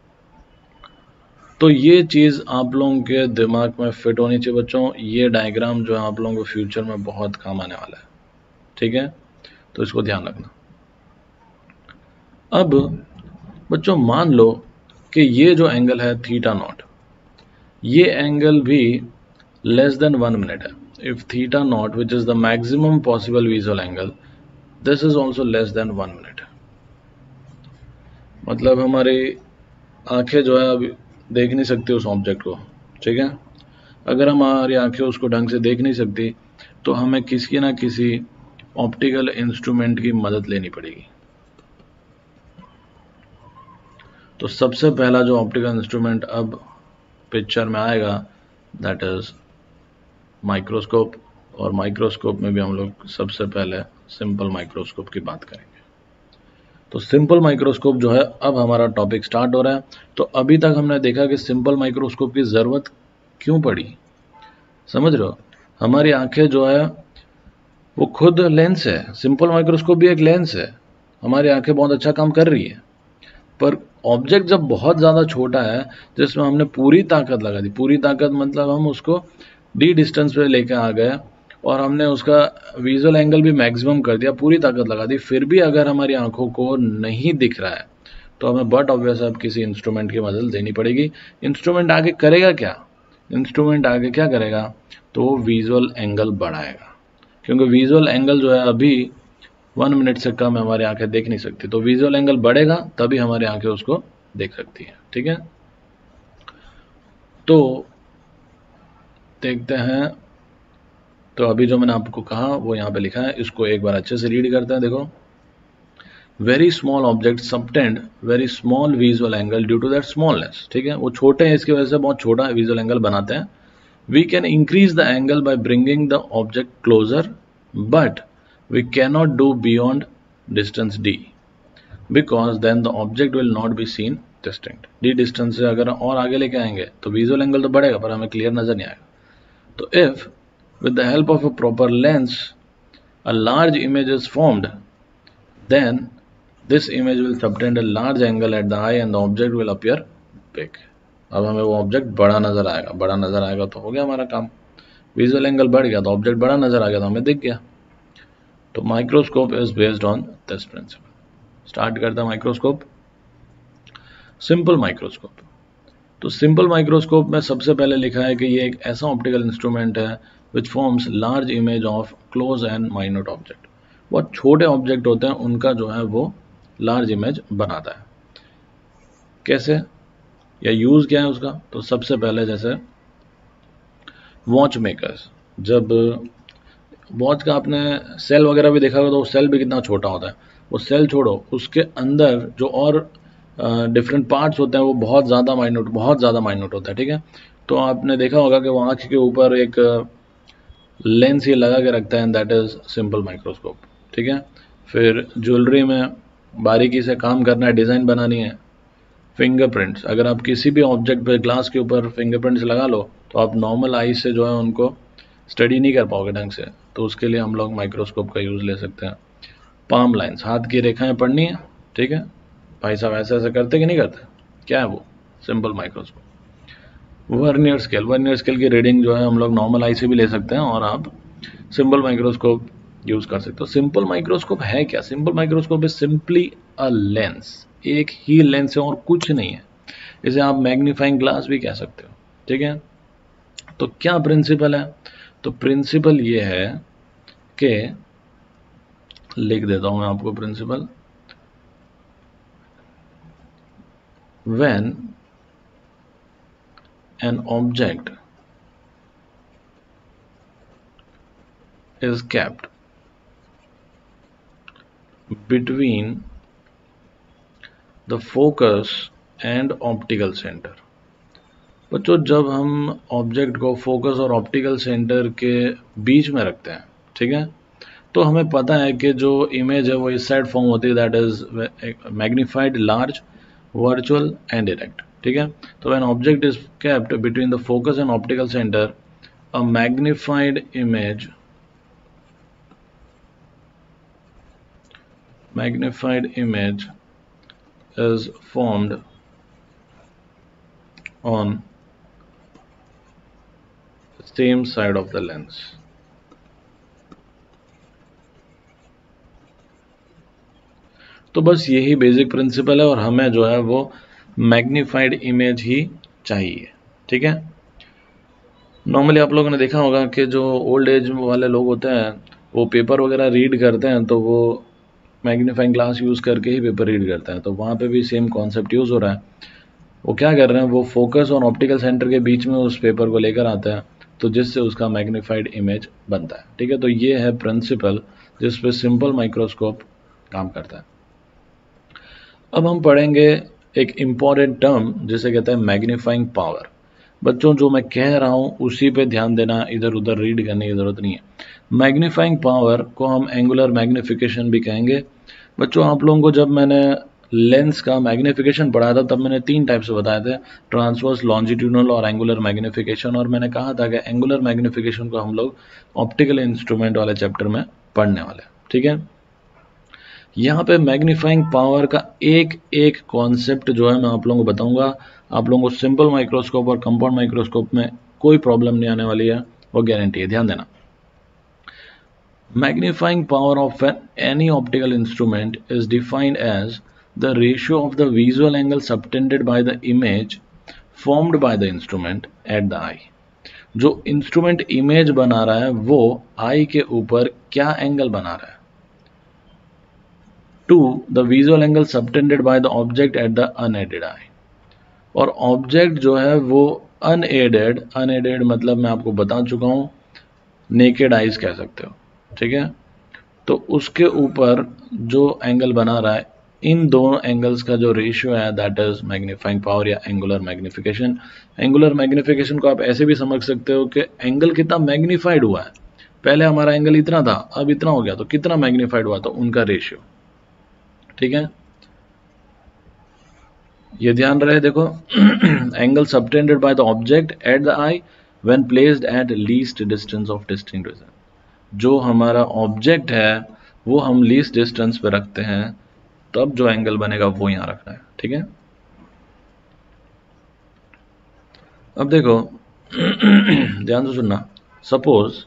तो ये चीज़ आप लोगों के दिमाग में फिट होनी चाहिए बच्चों। ये डायग्राम जो है आप लोगों को फ्यूचर में बहुत काम आने वाला है, ठीक है, तो इसको ध्यान रखना। अब बच्चों मान लो कि ये जो एंगल है θ0, ये एंगल भी लेस देन 1 मिनट है। If θ0 which is the maximum possible visual angle, this is also less than 1 minute. मतलब हमारी आंखें जो है अभी देख नहीं सकती उस ऑब्जेक्ट को, ठीक है। अगर हमारी आंखें उसको ढंग से देख नहीं सकती तो हमें किसी ना किसी ऑप्टिकल इंस्ट्रूमेंट की मदद लेनी पड़ेगी। तो सबसे पहला जो ऑप्टिकल इंस्ट्रूमेंट अब पिक्चर में आएगा दैट इज माइक्रोस्कोप। और माइक्रोस्कोप में भी हम लोग सबसे पहले सिंपल माइक्रोस्कोप की बात करेंगे। तो सिंपल माइक्रोस्कोप जो है अब हमारा टॉपिक स्टार्ट हो रहा है। तो अभी तक हमने देखा कि सिंपल माइक्रोस्कोप की ज़रूरत क्यों पड़ी, समझ रहे हो। हमारी आंखें जो है वो खुद लेंस है, सिंपल माइक्रोस्कोप भी एक लेंस है, हमारी आंखें बहुत अच्छा काम कर रही है। पर ऑब्जेक्ट जब बहुत ज़्यादा छोटा है जिसमें हमने पूरी ताकत लगा दी, पूरी ताकत मतलब हम उसको डी डिस्टेंस पे लेके आ गए और हमने उसका विजुअल एंगल भी मैक्सिमम कर दिया, पूरी ताकत लगा दी, फिर भी अगर हमारी आंखों को नहीं दिख रहा है तो हमें बट ऑब्वियस अब किसी इंस्ट्रूमेंट की मदद लेनी पड़ेगी। इंस्ट्रूमेंट आगे करेगा क्या? इंस्ट्रूमेंट आगे क्या करेगा? तो विजुअल एंगल बढ़ाएगा, क्योंकि विजुअल एंगल जो है अभी 1 मिनट से कम हमारी आंखें देख नहीं सकती, तो विजुअल एंगल बढ़ेगा तभी हमारी आंखें उसको देख सकती है। ठीक है, तो देखते हैं। तो अभी जो मैंने आपको कहा वो यहाँ पे लिखा है, इसको एक बार अच्छे से रीड करते हैं। देखो, very small object subtend very small visual angle due to that smallness. ठीक है, वो छोटे हैं, इसकी वजह से बहुत छोटा विजुअल एंगल बनाते हैं। We can increase the angle by bringing the object closer, but we cannot do beyond distance D, because then the object will not be seen distinct. D distance से अगर और आगे लेके आएंगे तो विजुअल एंगल तो बढ़ेगा पर हमें क्लियर नजर नहीं आएगा। तो if with the help of a proper lens a large image is formed, then this image will subtend a large angle at the eye and the object will appear big. अब हमें वो object बड़ा नजर आएगा, बड़ा नजर आएगा तो हो गया हमारा काम, विजुअल एंगल बढ़ गया तो ऑब्जेक्ट बड़ा नजर आ गया तो हमें दिख गया। तो microscope is based on this principle. Start करता है माइक्रोस्कोप। Simple microscope. तो सिंपल माइक्रोस्कोप में सबसे पहले लिखा है कि ये एक ऐसा ऑप्टिकल इंस्ट्रूमेंट है which forms large image of close and minute object। बहुत छोटे ऑब्जेक्ट होते हैं उनका जो है वो लार्ज इमेज बनाता है। कैसे या यूज क्या है उसका? तो सबसे पहले जैसे वॉच मेकर्स, जब वॉच का आपने सेल वगैरह भी देखा होगा तो सेल भी कितना छोटा होता है, वो सेल छोड़ो, उसके अंदर जो और डिफरेंट पार्ट्स होते हैं वो बहुत ज़्यादा माइन्यूट होता है। ठीक है, तो आपने देखा होगा कि वो आँख के ऊपर एक लेंस ये लगा के रखता है, दैट इज सिंपल माइक्रोस्कोप। ठीक है, फिर ज्वेलरी में बारीकी से काम करना है, डिज़ाइन बनानी है। फिंगरप्रिंट्स, अगर आप किसी भी ऑब्जेक्ट पे ग्लास के ऊपर फिंगरप्रिंट्स लगा लो तो आप नॉर्मल आई से जो है उनको स्टडी नहीं कर पाओगे ढंग से, तो उसके लिए हम लोग माइक्रोस्कोप का यूज़ ले सकते हैं। पाम लाइन्स, हाथ की रेखाएं पढ़नी है। ठीक है, भाई साहब ऐसे ऐसे करते कि नहीं करते, क्या है वो? Simple microscope. वर्नियर स्केल की रीडिंग जो है हम लोग नॉर्मल आई से भी ले सकते हैं और आप सिंपल माइक्रोस्कोप यूज कर सकते हो। सिंपल माइक्रोस्कोप है क्या? Simple microscope is simply a lens, एक ही लेंस है और कुछ नहीं है। इसे आप मैग्नीफाइंग ग्लास भी कह सकते हो। ठीक है, तो क्या प्रिंसिपल है? तो प्रिंसिपल ये है कि, लिख देता हूं मैं आपको principle, when an object is kept between the focus and optical center। बच्चों, जब हम ऑब्जेक्ट को फोकस और ऑप्टिकल सेंटर के बीच में रखते हैं, ठीक है, तो हमें पता है कि जो इमेज है वो इस साइड फॉर्म होती है, that is magnified, large, virtual and direct. ठीक है, तो when object is kept between the focus and optical centre, a magnified image is formed on the same side of the lens। तो बस यही basic principle है और हमें जो है वो मैग्नीफाइड इमेज ही चाहिए। ठीक है, नॉर्मली आप लोगों ने देखा होगा कि जो ओल्ड एज वाले लोग होते हैं वो पेपर वगैरह रीड करते हैं तो वो मैग्नीफाइंग ग्लास यूज़ करके ही पेपर रीड करते हैं, तो वहाँ पे भी सेम कॉन्सेप्ट यूज़ हो रहा है। वो क्या कर रहे हैं, वो फोकस और ऑप्टिकल सेंटर के बीच में उस पेपर को लेकर आते हैं, तो जिससे उसका मैग्नीफाइड इमेज बनता है। ठीक है, तो ये है प्रिंसिपल जिस पे सिंपल माइक्रोस्कोप काम करता है। अब हम पढ़ेंगे एक इम्पॉर्टेंट टर्म जिसे कहते हैं मैग्नीफाइंग पावर। बच्चों, जो मैं कह रहा हूँ उसी पे ध्यान देना, इधर उधर रीड करने की जरूरत नहीं है। मैग्नीफाइंग पावर को हम एंगुलर मैग्निफिकेशन भी कहेंगे। बच्चों, आप लोगों को जब मैंने लेंस का मैग्निफिकेशन पढ़ाया था तब मैंने 3 टाइप से बताए थे, ट्रांसवर्स, लॉन्जिट्यूडनल और एंगुलर मैग्निफिकेशन। और मैंने कहा था कि एंगुलर मैग्निफिकेशन को हम लोग ऑप्टिकल इंस्ट्रूमेंट वाले चैप्टर में पढ़ने वाले। ठीक है, यहाँ पे मैग्नीफाइंग पावर का एक एक कॉन्सेप्ट जो है मैं आप लोगों को बताऊंगा। आप लोगों को सिंपल माइक्रोस्कोप और कंपाउंड माइक्रोस्कोप में कोई प्रॉब्लम नहीं आने वाली है, वो गारंटी है, ध्यान देना। Magnifying power of any optical instrument is defined as the ratio of the visual angle subtended by the image formed by the instrument at the eye. जो इंस्ट्रूमेंट इमेज बना रहा है वो आई के ऊपर क्या एंगल बना रहा है, to the visual angle subtended by the object at the unaided eye. और ऑब्जेक्ट जो है वो अनएडेड मतलब मैं आपको बता चुका हूं, नेकेड आइज कह सकते हो, ठीक है। तो उसके ऊपर जो एंगल बना रहा है, इन दोनों एंगल्स का जो रेशियो है दैट इज मैग्नीफाइंग पावर या एंगुलर मैग्निफिकेशन। एंगुलर मैग्निफिकेशन को आप ऐसे भी समझ सकते हो कि एंगल कितना मैग्नीफाइड हुआ है, पहले हमारा एंगल इतना था अब इतना हो गया, तो कितना मैग्नीफाइड हुआ, तो उनका रेशियो, ठीक है। ये ध्यान रहे, देखो angle subtended by the object at the eye when placed at least distance of distinct vision. जो हमारा ऑब्जेक्ट है वो हम लीस्ट डिस्टेंस पे रखते हैं, तब जो एंगल बनेगा वो यहां रखना है, ठीक है। अब देखो ध्यान से सुनना, suppose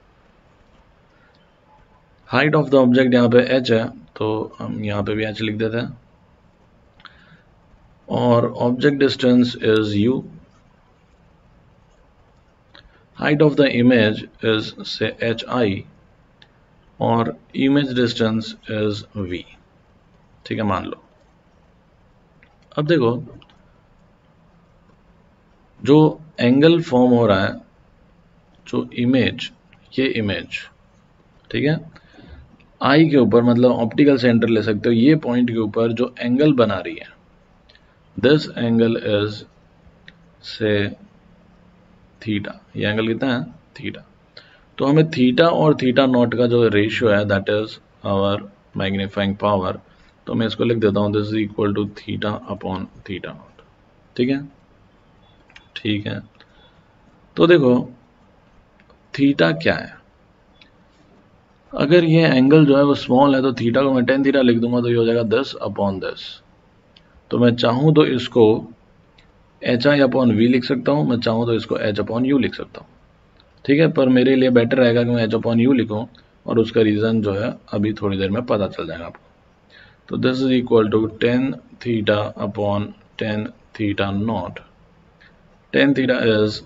height of the object यहाँ पे h है, तो हम यहाँ पे भी h लिख देते हैं, और object distance is u, height of the image is say hi, और इमेज डिस्टेंस इज v, ठीक है, मान लो। अब देखो जो एंगल फॉर्म हो रहा है, जो इमेज, ये इमेज, ठीक है, आई के ऊपर मतलब ऑप्टिकल सेंटर ले सकते हो, ये पॉइंट के ऊपर जो एंगल बना रही है, this angle is say theta. ये एंगल कितना है, थीटा। तो हमें थीटा और थीटा नॉट का जो रेशियो है that is our magnifying power. तो मैं इसको लिख देता हूं, this is equal to theta upon theta naught, ठीक है, ठीक है। तो देखो थीटा क्या है, अगर ये एंगल जो है वो स्मॉल है तो थीटा को मैं टेन थीटा लिख दूंगा, तो ये हो जाएगा 10 अपॉन 10। तो मैं चाहूं तो इसको एच आई अपॉन वी लिख सकता हूं, मैं चाहूं तो इसको एच अपॉन यू लिख सकता हूं, ठीक है। पर मेरे लिए बेटर रहेगा कि मैं एच अपॉन यू लिखूं, और उसका रीजन जो है अभी थोड़ी देर में पता चल जाएगा आपको। तो this is equal to tan theta upon tan theta naught. Tan theta is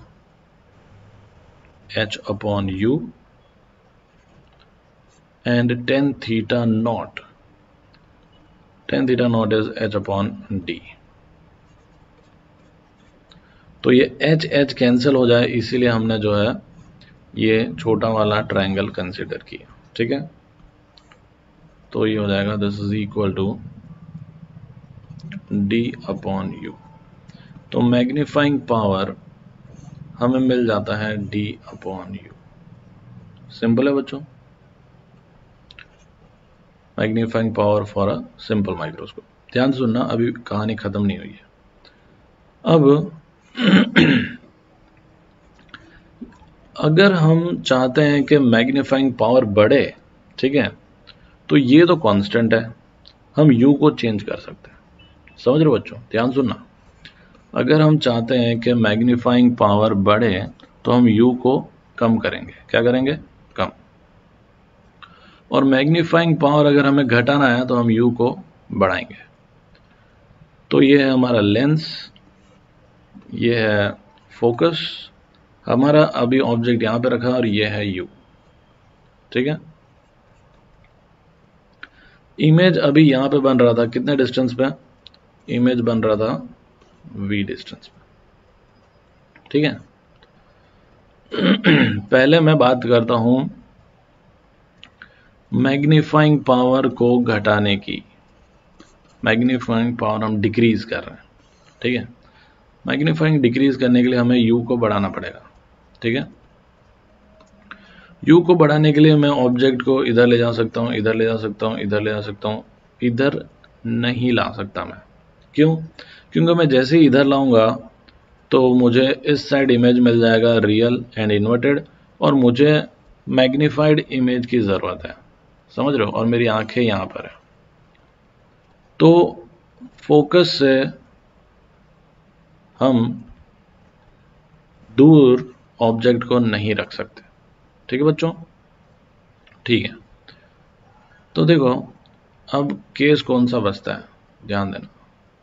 H upon U and tan theta naught is h upon d। तो ये h कैंसिल हो जाए, इसीलिए हमने जो है ये छोटा वाला ट्रायंगल कंसीडर किया, ठीक है। तो ये हो जाएगा this is equal to d upon u। तो मैग्नीफाइंग पावर हमें मिल जाता है d अपॉन u। सिंपल है बच्चों, magnifying power for a simple microscope. ध्यान सुनना, अभी कहानी खत्म नहीं हुई है। अब अगर हम चाहते हैं कि मैग्नीफाइंग पावर बढ़े, ठीक है, तो ये तो कांस्टेंट है, हम u को चेंज कर सकते हैं। समझ रहे हो बच्चों, ध्यान सुनना, अगर हम चाहते हैं कि मैग्नीफाइंग पावर बढ़े तो हम u को कम करेंगे। क्या करेंगे, कम। और मैग्नीफाइंग पावर अगर हमें घटाना है तो हम u को बढ़ाएंगे। तो ये है हमारा लेंस, ये है फोकस, हमारा अभी ऑब्जेक्ट यहां पे रखा और ये है u, ठीक है। इमेज अभी यहां पे बन रहा था, कितने डिस्टेंस पे इमेज बन रहा था, v डिस्टेंस पे, ठीक है। पहले मैं बात करता हूं मैग्नीफाइंग पावर को घटाने की। मैग्नीफाइंग पावर हम डिक्रीज कर रहे हैं, ठीक है। मैग्नीफाइंग डिक्रीज करने के लिए हमें u को बढ़ाना पड़ेगा, ठीक है। u को बढ़ाने के लिए मैं ऑब्जेक्ट को इधर ले जा सकता हूं, इधर ले जा सकता हूं, इधर ले जा सकता हूं, इधर नहीं ला सकता मैं। क्यों, क्योंकि मैं जैसे ही इधर लाऊंगा तो मुझे इस साइड इमेज मिल जाएगा रियल एंड इन्वर्टेड, और मुझे मैग्नीफाइड इमेज की ज़रूरत है, समझ रहे हो, और मेरी आंखें यहाँ पर है। तो फोकस से हम दूर ऑब्जेक्ट को नहीं रख सकते, ठीक है बच्चों, ठीक है, तो देखो अब केस कौन सा बचता है, ध्यान देना।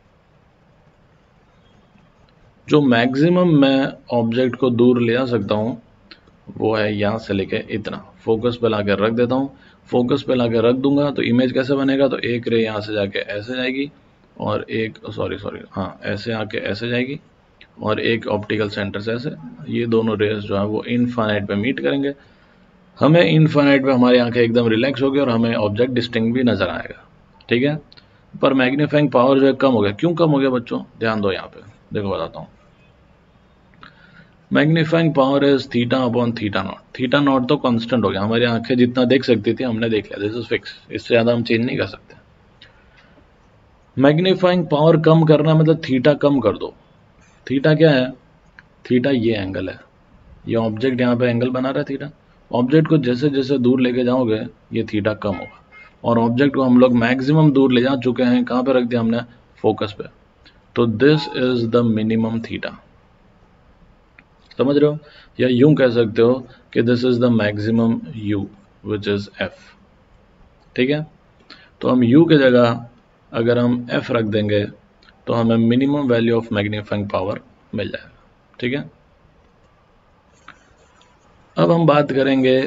जो मैक्सिमम मैं ऑब्जेक्ट को दूर ले आ सकता हूँ वो है यहाँ से लेके इतना, फोकस पे लाकर रख देता हूँ। फोकस पे लाकर रख दूंगा तो इमेज कैसे बनेगा, तो एक रे यहाँ से जाके ऐसे जाएगी और एक सॉरी हाँ ऐसे आके ऐसे जाएगी और एक ऑप्टिकल सेंटर से ऐसे, ये दोनों रेस जो है वो इनफाइनाइट पे मीट करेंगे। हमें इनफाइनाइट पे हमारी आंखें एकदम रिलैक्स होगी और हमें ऑब्जेक्ट डिस्टिंक्ट भी नजर आएगा, ठीक है। पर मैग्नीफाइंग पावर जो है कम हो गया। क्यों कम हो गया बच्चों, ध्यान दो यहाँ पे, देखो बताता हूँ। Magnifying power is theta upon theta naught. Theta naught तो कांस्टेंट हो गया, हमारी आंखें जितना देख सकती थी हमने देख लिया, दिस इज फिक्स, इससे ज़्यादा हम चेंज नहीं कर सकते। मैग्नीफाइंग पावर कम करना मतलब थीटा कम कर दो। थीटा क्या है, थीटा ये एंगल है, ये ऑब्जेक्ट यहाँ पे एंगल बना रहा है थीटा। ऑब्जेक्ट को जैसे जैसे दूर लेके जाओगे ये थीटा कम होगा, और ऑब्जेक्ट को हम लोग मैक्सिमम दूर ले जा चुके हैं, कहाँ पे रख दिया हमने, फोकस पे। तो this is the minimum theta, समझ रहे हो। या यूं कह सकते हो कि this is the maximum U which is F, ठीक है। तो हम यू की जगह अगर हम एफ रख देंगे तो हमें minimum value of magnifying power मिल जाएगा, ठीक है। अब हम बात करेंगे,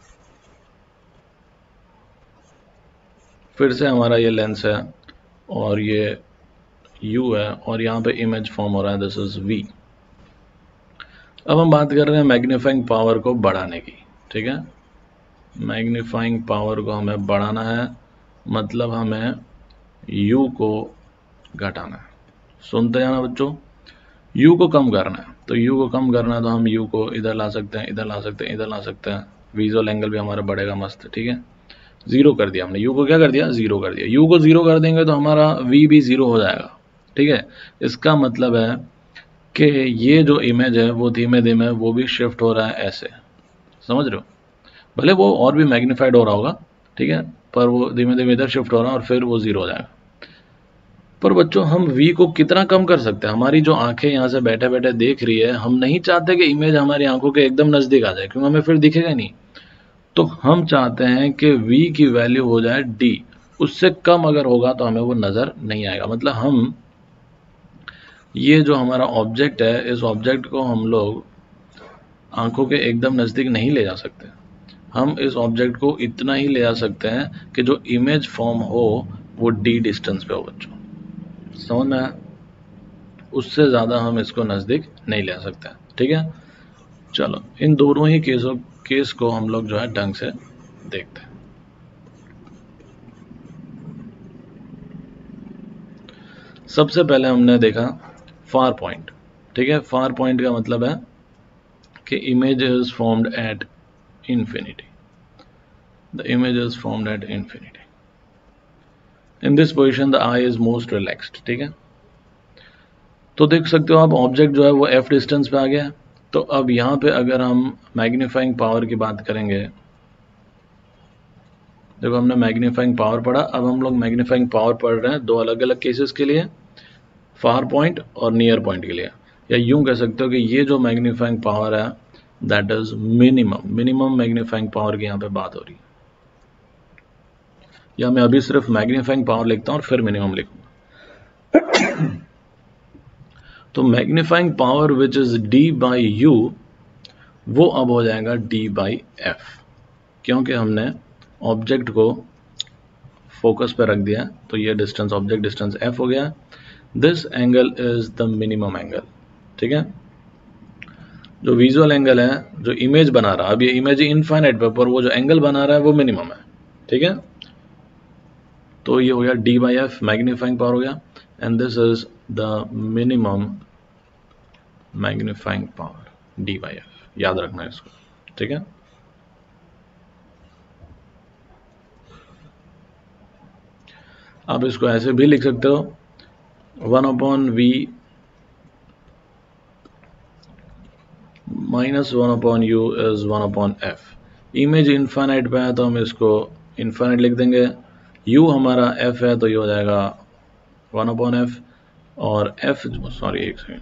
फिर से हमारा ये लेंस है और ये u है और यहाँ पे इमेज फॉर्म हो रहा है, दिस इज v। अब हम बात कर रहे हैं मैग्नीफाइंग पावर को बढ़ाने की, ठीक है। मैग्नीफाइंग पावर को हमें बढ़ाना है, मतलब हमें u को घटाना है। सुनते जाना बच्चों, u को कम करना है। तो u को कम करना है तो हम u को इधर ला सकते हैं, इधर ला सकते हैं, इधर ला सकते हैं, विजुअल एंगल भी हमारा बढ़ेगा मस्त, ठीक है। जीरो कर दिया हमने, u को क्या कर दिया, जीरो कर दिया। u को जीरो कर देंगे तो हमारा v भी जीरो हो जाएगा, ठीक है। इसका मतलब है कि ये जो इमेज है वो धीमे धीमे वो भी शिफ्ट हो रहा है ऐसे, समझ रहे हो। भले वो और भी मैग्नीफाइड हो रहा होगा, ठीक है, पर वो धीमे धीमे इधर शिफ्ट हो रहा है और फिर वो जीरो हो जाएगा। पर बच्चों हम v को कितना कम कर सकते हैं, हमारी जो आंखें यहाँ से बैठे बैठे देख रही है, हम नहीं चाहते कि इमेज हमारी आंखों के एकदम नजदीक आ जाए, क्योंकि हमें फिर दिखेगा नहीं। तो हम चाहते हैं कि v की वैल्यू हो जाए d, उससे कम अगर होगा तो हमें वो नजर नहीं आएगा। मतलब हम ये जो हमारा ऑब्जेक्ट है, इस ऑब्जेक्ट को हम लोग आंखों के एकदम नज़दीक नहीं ले जा सकते। हम इस ऑब्जेक्ट को इतना ही ले जा सकते हैं कि जो इमेज फॉर्म हो वो d डिस्टेंस पे हो बच्चों, समझ में आया। उससे ज़्यादा हम इसको नज़दीक नहीं ले आ सकते, ठीक है। चलो इन दोनों ही केस को हम लोग जो है ढंग से देखते हैं। सबसे पहले हमने देखा फार पॉइंट, ठीक है। फार पॉइंट का मतलब है कि image is formed at infinity. The image is formed at infinity. In this position the eye is most relaxed, ठीक है। तो देख सकते हो आप ऑब्जेक्ट जो है वो f डिस्टेंस पे आ गया है। तो अब यहाँ पे अगर हम मैग्नीफाइंग पावर की बात करेंगे, देखो हमने मैग्नीफाइंग पावर पढ़ा, अब हम लोग मैग्नीफाइंग पावर पढ़ रहे हैं दो अलग अलग केसेस के लिए, फार पॉइंट और नियर पॉइंट के लिए। या यूं कह सकते हो कि ये जो मैग्नीफाइंग पावर है that is minimum magnifying power की यहाँ पे बात हो रही है। या मैं अभी सिर्फ मैग्नीफाइंग पावर लिखता हूँ और फिर मिनिमम लिखूंगा। तो magnifying power which is d by U, वो अब हो जाएगा d बाई एफ, क्योंकि हमने ऑब्जेक्ट को फोकस पे रख दिया, तो ये डिस्टेंस ऑब्जेक्ट डिस्टेंस f हो गया। This angle is the minimum angle, ठीक है। जो विजुअल एंगल है, जो इमेज बना रहा है, अब ये इमेज इनफाइनाइट पे, पर वो जो एंगल बना रहा है वो मिनिमम है, ठीक है। तो ये हो गया d by F, magnifying power हो गया, and this is the minimum magnifying power d by F, याद रखना है इसको, ठीक है। आप इसको ऐसे भी लिख सकते हो, 1/v minus 1/u is 1/f। Image infinite पे है तो हम इसको इनफाइनाइट लिख देंगे, u हमारा f है तो ये हो जाएगा 1/f, और f सॉरी एक सेकेंड,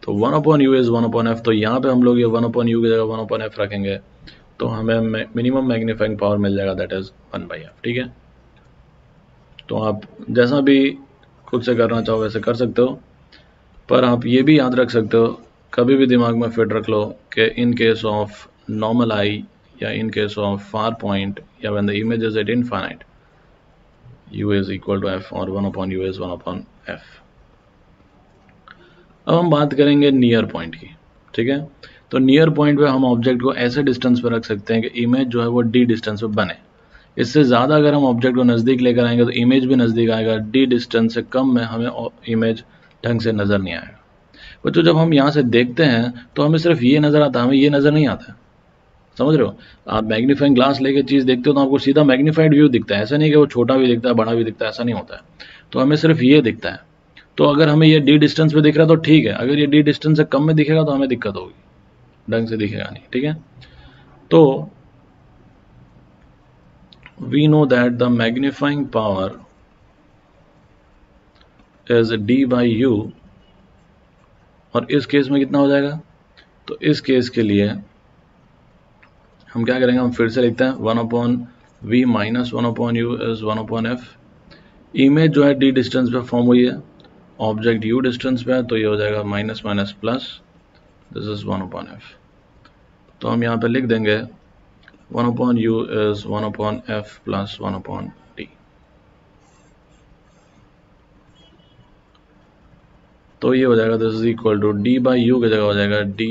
तो 1/u इज 1/f, तो यहाँ पे हम लोग ये 1/u की जगह 1/f रखेंगे तो हमें मिनिमम मैग्नीफाइंग पावर मिल जाएगा, दैट इज 1/f। ठीक है, तो आप जैसा भी खुद से करना चाहो वैसे कर सकते हो, पर आप ये भी याद रख सकते हो, कभी भी दिमाग में फिट रख लो कि in case of normal eye या in case of far point या when the image is at infinite, u is equal to f और 1/u is 1/f। अब हम बात करेंगे नियर पॉइंट की। ठीक है, तो नियर पॉइंट पे हम ऑब्जेक्ट को ऐसे डिस्टेंस पे रख सकते हैं कि इमेज जो है वो d डिस्टेंस पे बने। इससे ज़्यादा अगर हम ऑब्जेक्ट को नज़दीक लेकर आएंगे तो इमेज भी नज़दीक आएगा, d डिस्टेंस से कम में हमें इमेज ढंग से नज़र नहीं आएगा। बच्चों जब हम यहाँ से देखते हैं तो हमें सिर्फ ये नज़र आता है, हमें ये नज़र नहीं आता है। समझ रहे हो, आप मैग्नीफाइंग ग्लास लेके चीज़ देखते हो तो आपको सीधा मैग्नीफाइड व्यू दिखता है, ऐसा नहीं कि वो छोटा भी दिखता है बड़ा भी दिखता है, ऐसा नहीं होता है। तो हमें सिर्फ ये दिखता है। तो अगर हमें ये d डिस्टेंस पे दिख रहा है तो ठीक है, अगर ये d डिस्टेंस से कम में दिखेगा तो हमें दिक्कत होगी, ढंग से दिखेगा नहीं। ठीक है, तो we know that the magnifying power is d by u, और इस केस में कितना हो जाएगा, तो इस केस के लिए हम क्या करेंगे, हम फिर से लिखते हैं 1/v minus 1/u is 1/f। Image जो है d डिस्टेंस पे फॉर्म हुई है, ऑब्जेक्ट u डिस्टेंस पे है, तो ये हो जाएगा minus minus plus, this is 1/f। तो हम यहाँ पे लिख देंगे 1/u is 1/f plus 1/d। तो ये हो जाएगा this is equal to d by u की जगह हो जाएगा d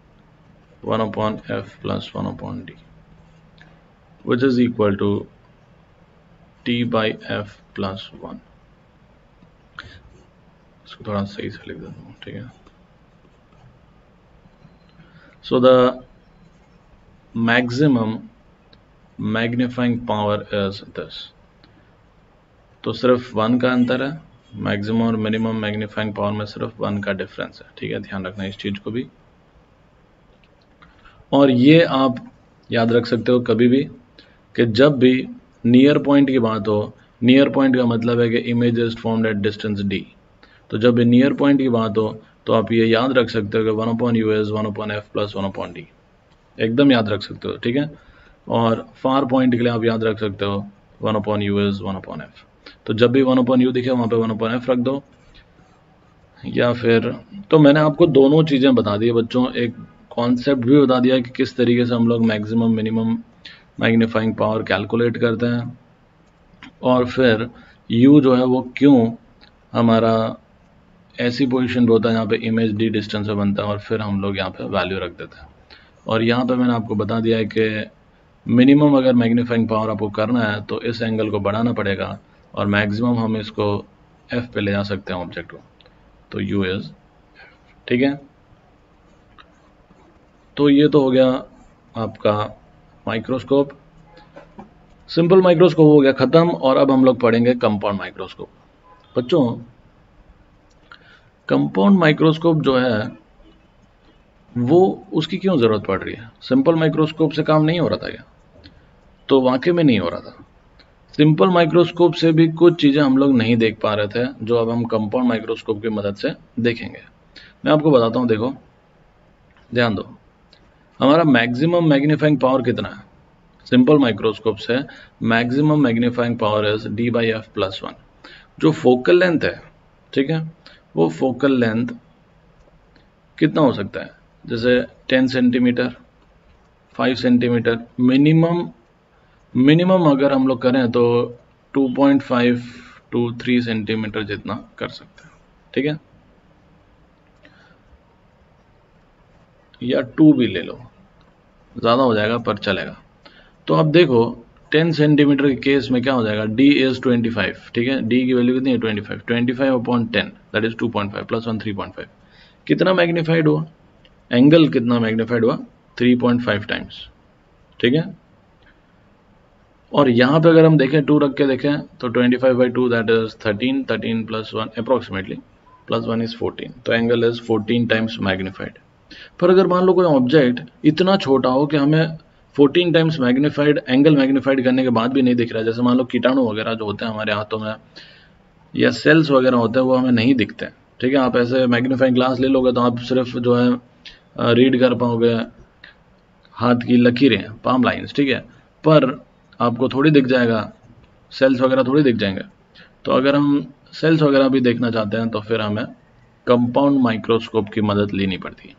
1/f plus 1/d, which is equal to t by f plus 1। इसको थोड़ा सही से लिख देता हूँ। ठीक है, so the maximum magnifying power is this. तो सिर्फ 1 का अंतर है, मैक्सिमम और मिनिमम मैग्नीफाइंग पावर में सिर्फ 1 का डिफरेंस है। ठीक है, ध्यान रखना इस चीज को भी। और ये आप याद रख सकते हो कभी भी कि जब भी नियर पॉइंट की बात हो, नियर पॉइंट का मतलब है कि image is formed at distance d। तो जब भी नियर पॉइंट की बात हो तो आप ये याद रख सकते हो कि 1/u is 1/f plus 1/d, एकदम याद रख सकते हो। ठीक है, और फार पॉइंट के लिए आप याद रख सकते हो 1/u इज 1/f। तो जब भी 1/u दिखे वहाँ पे 1/f रख दो, या फिर तो मैंने आपको दोनों चीज़ें बता दी है बच्चों, एक कॉन्सेप्ट भी बता दिया कि किस तरीके से हम लोग maximum minimum magnifying power calculate करते हैं, और फिर u जो है वो क्यों हमारा ऐसी पोजीशन पे होता है जहाँ पे इमेज d डिस्टेंस पे बनता है, और फिर हम लोग यहाँ पे वैल्यू रख देते हैं। और यहाँ पे मैंने आपको बता दिया है कि मिनिमम अगर मैग्नीफाइंग पावर आपको करना है तो इस एंगल को बढ़ाना पड़ेगा, और मैक्सिमम हम इसको f पे ले जा सकते हैं ऑब्जेक्ट को, तो u इज f। ठीक है, तो ये तो हो गया आपका माइक्रोस्कोप, सिंपल माइक्रोस्कोप हो गया खत्म। और अब हम लोग पढ़ेंगे कंपाउंड माइक्रोस्कोप। बच्चों कंपाउंड माइक्रोस्कोप जो है वो उसकी क्यों जरूरत पड़ रही है, सिंपल माइक्रोस्कोप से काम नहीं हो रहा था क्या? तो वाकई में नहीं हो रहा था। सिंपल माइक्रोस्कोप से भी कुछ चीजें हम लोग नहीं देख पा रहे थे जो अब हम कंपाउंड माइक्रोस्कोप की मदद से देखेंगे। मैं आपको बताता हूं, देखो ध्यान दो, हमारा मैक्सिमम मैग्नीफाइंग पावर कितना है सिंपल माइक्रोस्कोप से, maximum magnifying power is d by f plus 1। जो फोकल लेंथ है, ठीक है, वो फोकल लेंथ कितना हो सकता है, जैसे 10 सेंटीमीटर, 5 सेंटीमीटर, मिनिमम अगर हम लोग करें तो 2.5 to 3 सेंटीमीटर जितना कर सकते हैं। ठीक है, या 2 भी ले लो, ज़्यादा हो जाएगा पर चलेगा। तो अब देखो 10 सेंटीमीटर के केस में क्या हो जाएगा, d इज 25। ठीक है, d की वैल्यू कितनी है 25, 25/10 दैट इज 2.5 प्लस 1 3.5। कितना मैग्नीफाइड हुआ, एंगल कितना मैग्नीफाइड हुआ, 3.5 टाइम्स। ठीक है, और यहाँ पे अगर हम देखें 2 रख के देखें तो 25/2 that is 13, 13 plus 1 approximately plus 1 is 14, तो एंगल इज 14 टाइम्स मैग्नीफाइड। पर अगर मान लो कोई ऑब्जेक्ट इतना छोटा हो कि हमें 14 टाइम्स मैग्नीफाइड एंगल मैग्नीफाइड करने के बाद भी नहीं दिख रहा है, जैसे मान लो कीटाणु वगैरह जो होते हैं हमारे हाथों में, या सेल्स वगैरह होते हैं वो हमें नहीं दिखते हैं, ठीक है, आप ऐसे मैग्नीफाइंग ग्लास ले लोगे तो आप सिर्फ जो है रीड कर पाओगे हाथ की लकीरें, पाम लाइंस, ठीक है, पर आपको थोड़ी दिख जाएगा, सेल्स वगैरह थोड़ी दिख जाएंगे। तो अगर हम सेल्स वगैरह भी देखना चाहते हैं तो फिर हमें कंपाउंड माइक्रोस्कोप की मदद लेनी पड़ती है।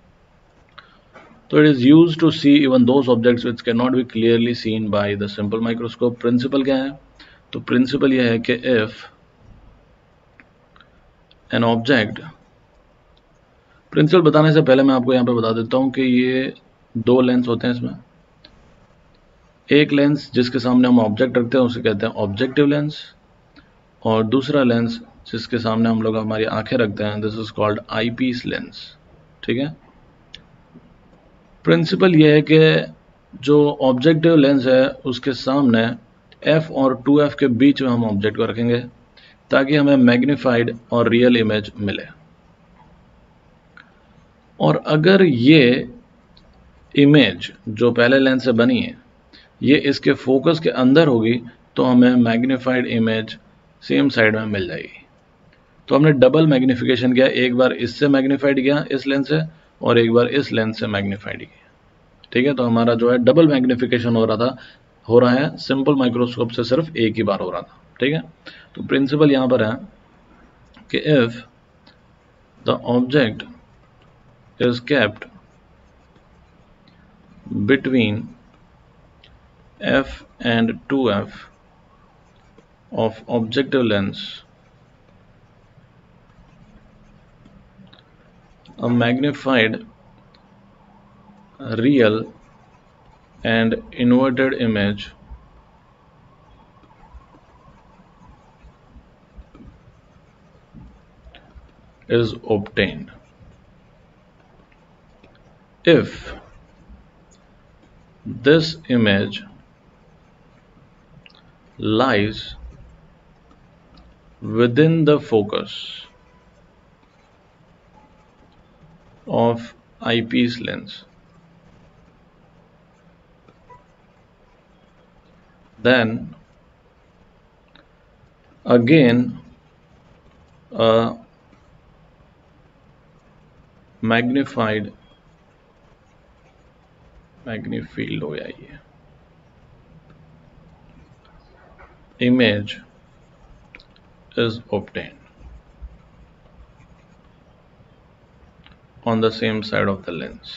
तो it is used to see even those objects which can not be clearly seen by the simple microscope. Principle क्या है? तो प्रिंसिपल यह है कि इफ एन ऑब्जेक्ट, प्रिंसिपल बताने से पहले मैं आपको यहाँ पे बता देता हूँ कि ये दो लेंस होते हैं इसमें। एक लेंस जिसके सामने हम ऑब्जेक्ट रखते हैं उसे कहते हैं ऑब्जेक्टिव लेंस, और दूसरा लेंस जिसके सामने हम लोग हमारी आंखें रखते हैं, this is called eyepiece lens. ठीक है, प्रिंसिपल ये है कि जो ऑब्जेक्टिव लेंस है उसके सामने f और 2f के बीच में हम ऑब्जेक्ट को रखेंगे ताकि हमें मैग्नीफाइड और रियल इमेज मिले। और अगर ये इमेज जो पहले लेंस से बनी है ये इसके फोकस के अंदर होगी तो हमें मैग्नीफाइड इमेज सेम साइड में मिल जाएगी। तो हमने डबल मैग्निफिकेशन किया, एक बार इससे मैग्नीफाइड किया इस लेंस से और एक बार इस लेंस से मैग्नीफाइड किया। ठीक है, तो हमारा जो है डबल मैग्निफिकेशन हो रहा है, सिंपल माइक्रोस्कोप से सिर्फ एक ही बार हो रहा था। ठीक है, तो प्रिंसिपल यहां पर है कि if the object is kept between f and 2f of objective lens, a magnified real and inverted image is obtained. If this image lies within the focus of eyepiece lens, then again a magnified magnifield हो जाइए image is obtained on the same side of the lens.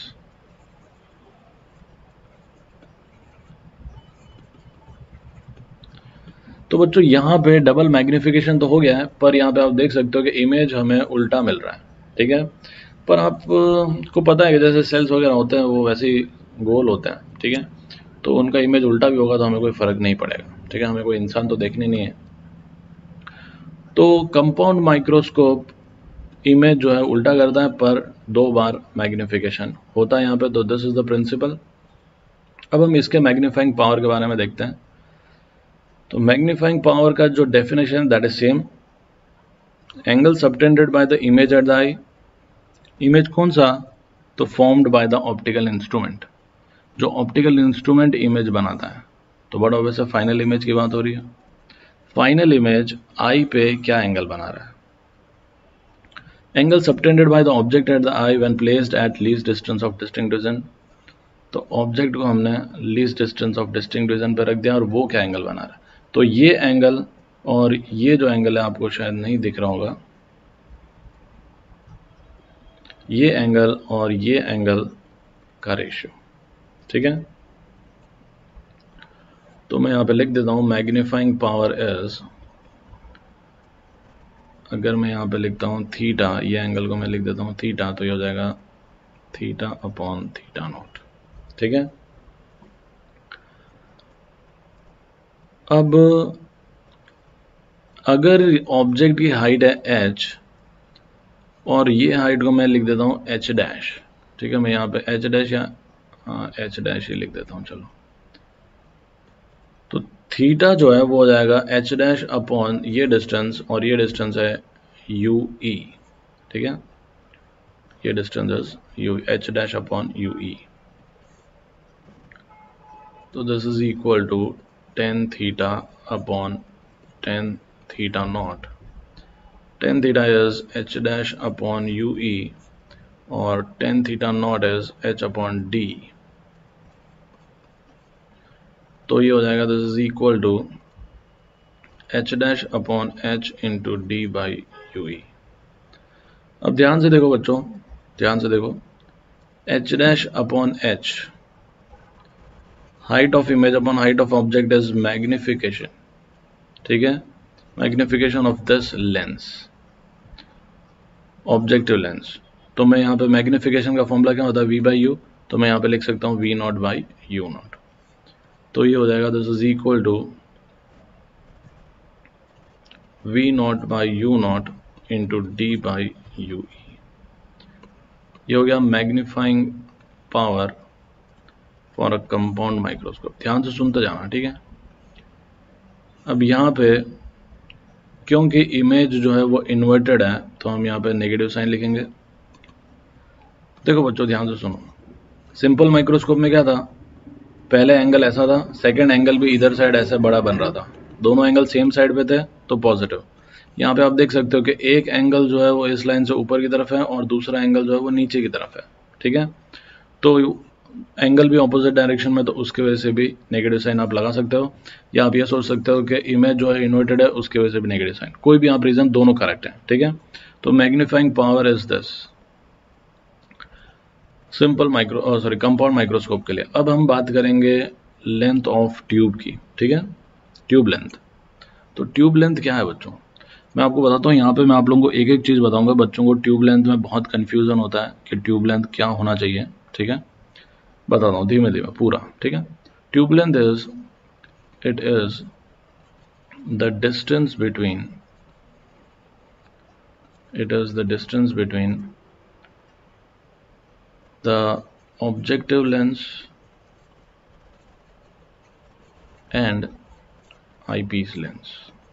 तो बच्चों यहाँ पे double magnification तो हो गया है, पर यहाँ पे आप देख सकते हो कि इमेज हमें उल्टा मिल रहा है। ठीक है, पर आप को पता है कि जैसे सेल्स वगैरह होते हैं वो वैसे ही गोल होते हैं। ठीक है, तो उनका इमेज उल्टा भी होगा तो हमें कोई फ़र्क नहीं पड़ेगा। ठीक है, हमें कोई इंसान तो देखने नहीं है। तो कंपाउंड माइक्रोस्कोप इमेज जो है उल्टा करता है पर 2 बार मैग्निफिकेशन होता है यहाँ पे। तो दिस इज द प्रिंसिपल। अब हम इसके मैग्नीफाइंग पावर के बारे में देखते हैं। तो मैग्नीफाइंग पावर का जो definition that is same, angle subtended by the image at the eye. Image कौन सा? तो formed by the optical instrument, जो ऑप्टिकल इंस्ट्रूमेंट इमेज बनाता है। तो बड़ा ऑब्वियस है फाइनल इमेज की बात हो रही है। फाइनल इमेज आई पे क्या एंगल बना रहा है? Angle subtended by the object at the eye when placed at least distance of distinct vision. तो ऑब्जेक्ट को हमने least distance of distinct vision पे रख दिया और वो क्या एंगल बना रहा है? तो ये एंगल और ये जो एंगल है आपको शायद नहीं दिख रहा होगा, ये एंगल और ये एंगल का रेशियो। ठीक है, तो मैं यहां पे लिख देता हूं मैग्नीफाइंग पावर इज, अगर मैं यहां पे लिखता हूं थीटा, ये एंगल को मैं लिख देता हूं थीटा, तो ये हो जाएगा थीटा अपॉन थीटा नॉट। ठीक है, अब अगर ऑब्जेक्ट की हाइट है h और ये हाइट को मैं लिख देता हूं h डैश। ठीक है, मैं यहाँ पे h डैश या h डैश ही लिख देता हूं। चलो, तो थीटा जो है वो हो जाएगा h डैश अपॉन ये डिस्टेंस, और ये डिस्टेंस है UE। ठीक है, ये distance is u, h dash upon UE। तो this is equal to tan theta upon tan theta naught tan theta is h dash upon ue और tan theta naught is h upon d। तो ये हो जाएगा this is equal to h dash upon h into D by U E. अब ध्यान से देखो बच्चों, ध्यान से देखो, h dash upon h, height of image upon height of object is magnification, ठीक है, magnification of this lens, objective lens. तो मैं यहाँ पे मैग्निफिकेशन का फॉर्मूला क्या होता है, v बाई यू, तो मैं यहाँ पे लिख सकता हूँ v naught by U naught. तो ये हो जाएगा this is equal to v naught by U not into D by U E. ये हो गया magnifying power for a compound microscope. ध्यान से सुनते जाना, ठीक है। अब यहाँ पे क्योंकि इमेज जो है वो इन्वर्टेड है, तो हम यहाँ पे नेगेटिव साइन लिखेंगे। देखो बच्चों ध्यान से सुनो, सिंपल माइक्रोस्कोप में क्या था, पहले एंगल ऐसा था, सेकंड एंगल भी इधर साइड ऐसे बड़ा बन रहा था, दोनों एंगल सेम साइड पे थे तो पॉजिटिव। यहाँ पे आप देख सकते हो कि एक एंगल जो है वो इस लाइन से ऊपर की तरफ है और दूसरा एंगल जो है वो नीचे की तरफ है, ठीक है। तो एंगल भी ऑपोजिट डायरेक्शन में, तो उसकी वजह से भी नेगेटिव साइन आप लगा सकते हो, या आप ये सोच सकते हो कि इमेज जो है इन्वर्टेड है, उसकी वजह से भी नेगेटिव साइन, कोई भी आप रीजन, दोनों करेक्ट है, ठीक है। तो magnifying power is this simple compound microscope के लिए। अब हम बात करेंगे लेंथ ऑफ ट्यूब की, ठीक है, ट्यूब लेंथ। तो ट्यूब लेंथ क्या है बच्चों, मैं आपको बताता हूँ। यहाँ पे मैं आप लोगों को एक एक चीज़ बताऊंगा, बच्चों को ट्यूब लेंथ में बहुत कंफ्यूजन होता है कि ट्यूब लेंथ क्या होना चाहिए, ठीक है। बताता हूँ धीमे धीमे पूरा, ठीक है। Tube length is, it is the distance between, it is the distance between the objective lens and eyepiece lens।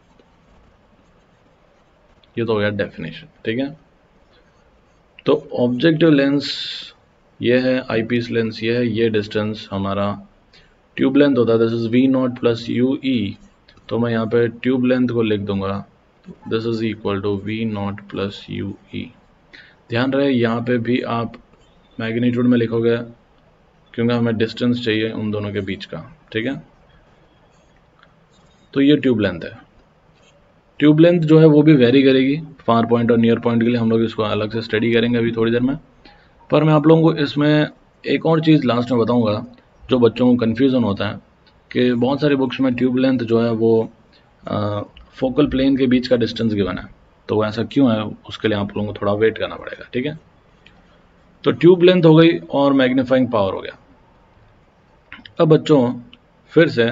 ये तो हो गया डेफिनेशन, ठीक है। तो ऑब्जेक्टिव लेंस ये है, आईपीस लेंस ये है, ये डिस्टेंस हमारा ट्यूब लेंथ होता है, this is V not plus U E. तो मैं यहाँ पे ट्यूब लेंथ को लिख दूंगा, this is equal to V not plus U E. ध्यान रहे यहाँ पे भी आप मैग्नीट्यूड में लिखोगे, क्योंकि हमें डिस्टेंस चाहिए उन दोनों के बीच का, ठीक है। तो ये ट्यूब लेंथ है। ट्यूब लेंथ जो है वो भी वेरी करेगी, फार पॉइंट और नियर पॉइंट के लिए हम लोग इसको अलग से स्टडी करेंगे अभी थोड़ी देर में। पर मैं आप लोगों को इसमें एक और चीज़ लास्ट में बताऊंगा जो बच्चों को कन्फ्यूज़न होता है, कि बहुत सारी बुक्स में ट्यूब लेंथ जो है वो फोकल प्लेन के बीच का डिस्टेंस गिवन है, तो वो ऐसा क्यों है, उसके लिए आप लोगों को थोड़ा वेट करना पड़ेगा, ठीक है। तो ट्यूब लेंथ हो गई और मैग्नीफाइंग पावर हो गया। अब बच्चों फिर से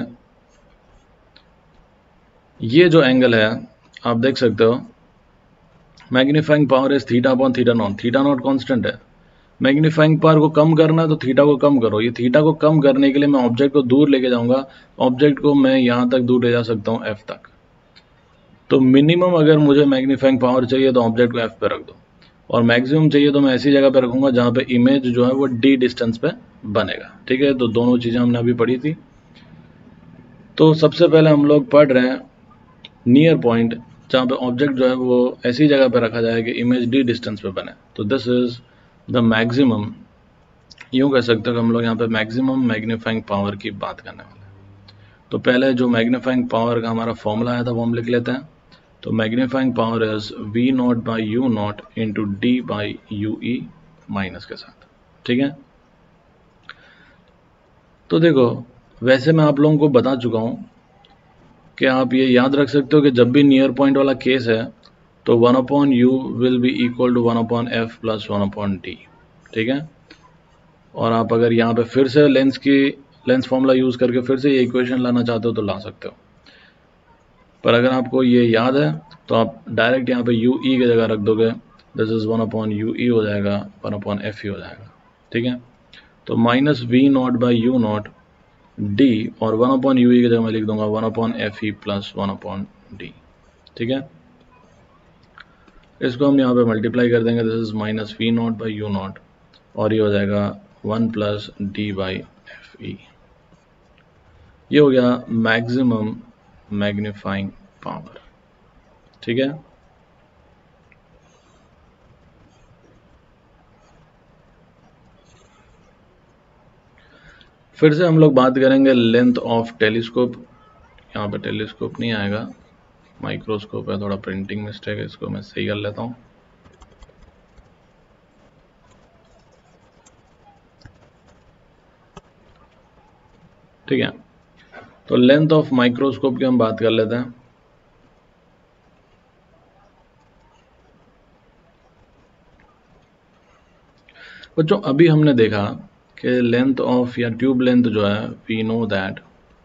ये जो एंगल है आप देख सकते हो, magnifying power is theta upon theta naught, theta naught constant है। मैग्नीफाइंग पावर को कम करना है तो थीटा को कम करो। ये थीटा को कम करने के लिए मैं ऑब्जेक्ट को दूर लेके जाऊंगा, ऑब्जेक्ट को मैं यहां तक दूर ले जा सकता हूं एफ तक। तो मिनिमम अगर मुझे मैग्नीफाइंग पावर चाहिए तो ऑब्जेक्ट को एफ पे रख दो, और मैक्सिमम चाहिए तो मैं ऐसी जगह पे रखूंगा जहां पे इमेज जो है वो डी डिस्टेंस पे बनेगा, ठीक है। तो दोनों चीजें हमने अभी पढ़ी थी। तो सबसे पहले हम लोग पढ़ रहे हैं नियर पॉइंट, जहाँ पे ऑब्जेक्ट जो है वो ऐसी जगह पे रखा जाए कि इमेज डी डिस्टेंस पे बने। तो दिस इज द मैक्सिमम, यूँ कह सकते हो कि हम लोग यहाँ पे मैक्सिमम मैग्नीफाइंग पावर की बात करने वाले हैं। तो पहले जो मैग्नीफाइंग पावर का हमारा फॉर्मूला आया था वो हम लिख लेते हैं। तो magnifying power is V not by U not into D by U E minus के साथ, ठीक है। तो देखो वैसे मैं आप लोगों को बता चुका हूँ कि आप ये याद रख सकते हो कि जब भी नियर पॉइंट वाला केस है तो 1 upon U will be equal to 1 upon F plus 1 upon D, ठीक है। और आप अगर यहाँ पे फिर से लेंस फॉर्मूला यूज करके फिर से ये इक्वेशन लाना चाहते हो तो ला सकते हो, पर अगर आपको ये याद है तो आप डायरेक्ट यहाँ पे यू ई की जगह रख दोगे, this is 1 upon U E हो जाएगा, 1 अपॉन एफ ई हो जाएगा, ठीक है। तो minus V not by U naught D, और 1 अपॉन यू ई की जगह मैं लिख दूंगा 1 upon F E plus 1 upon D, ठीक है। इसको हम यहाँ पे मल्टीप्लाई कर देंगे, this is minus V not by U naught, और ये हो जाएगा 1 plus D by F E. ये हो गया मैक्सिमम मैग्नीफाइंग पावर, ठीक है। फिर से हम लोग बात करेंगे लेंथ ऑफ टेलीस्कोप। यहाँ पे टेलीस्कोप नहीं आएगा, माइक्रोस्कोप है, थोड़ा प्रिंटिंग मिस्टेक है, इसको मैं सही कर लेता हूँ। ठीक है, तो लेंथ ऑफ माइक्रोस्कोप की हम बात कर लेते हैं। बच्चों अभी हमने देखा कि लेंथ ऑफ या ट्यूब लेंथ जो है, we know that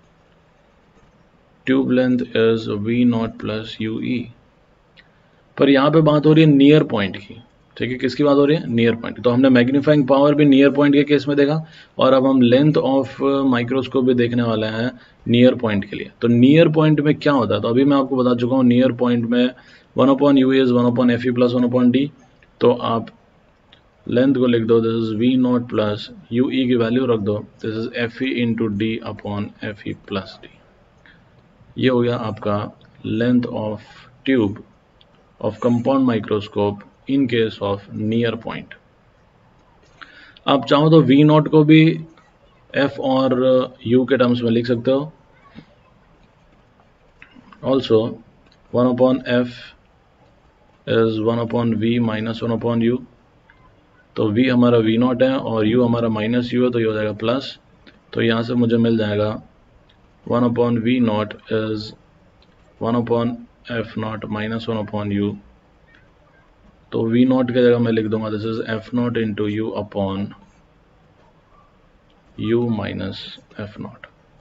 tube length is V not plus U E. पर यहाँ पे बात हो रही है नियर पॉइंट की। ठीक है, किसकी बात हो रही है? Near point. तो हमने मैग्नीफाइंग पावर भी नियर पॉइंट के केस में देखा, और अब हम लेंथ ऑफ माइक्रोस्कोप भी देखने वाले हैं नियर पॉइंट के लिए। तो नियर पॉइंट में क्या होता है? तो अभी मैं आपको बता चुका हूँ, नियर पॉइंट में 1/u is 1/fe plus 1/d। तो आप लेंथ को लिख दो, this is V not plus U E की वैल्यू रख दो, this is F E into D upon F E plus D. ये हो गया आपका length of tube of compound microscope in case of near point. आप चाहो तो वी नॉट को भी एफ और यू के टर्म्स में लिख सकते हो। Also 1/f is 1/v minus 1/u। तो v हमारा वी नॉट है और u हमारा माइनस u है, तो ये हो जाएगा प्लस। तो यहाँ से मुझे मिल जाएगा 1/v not is 1/f not minus 1/u। तो वी नॉट की जगह मैं लिख दूंगा, this is F not into U upon U minus F naught.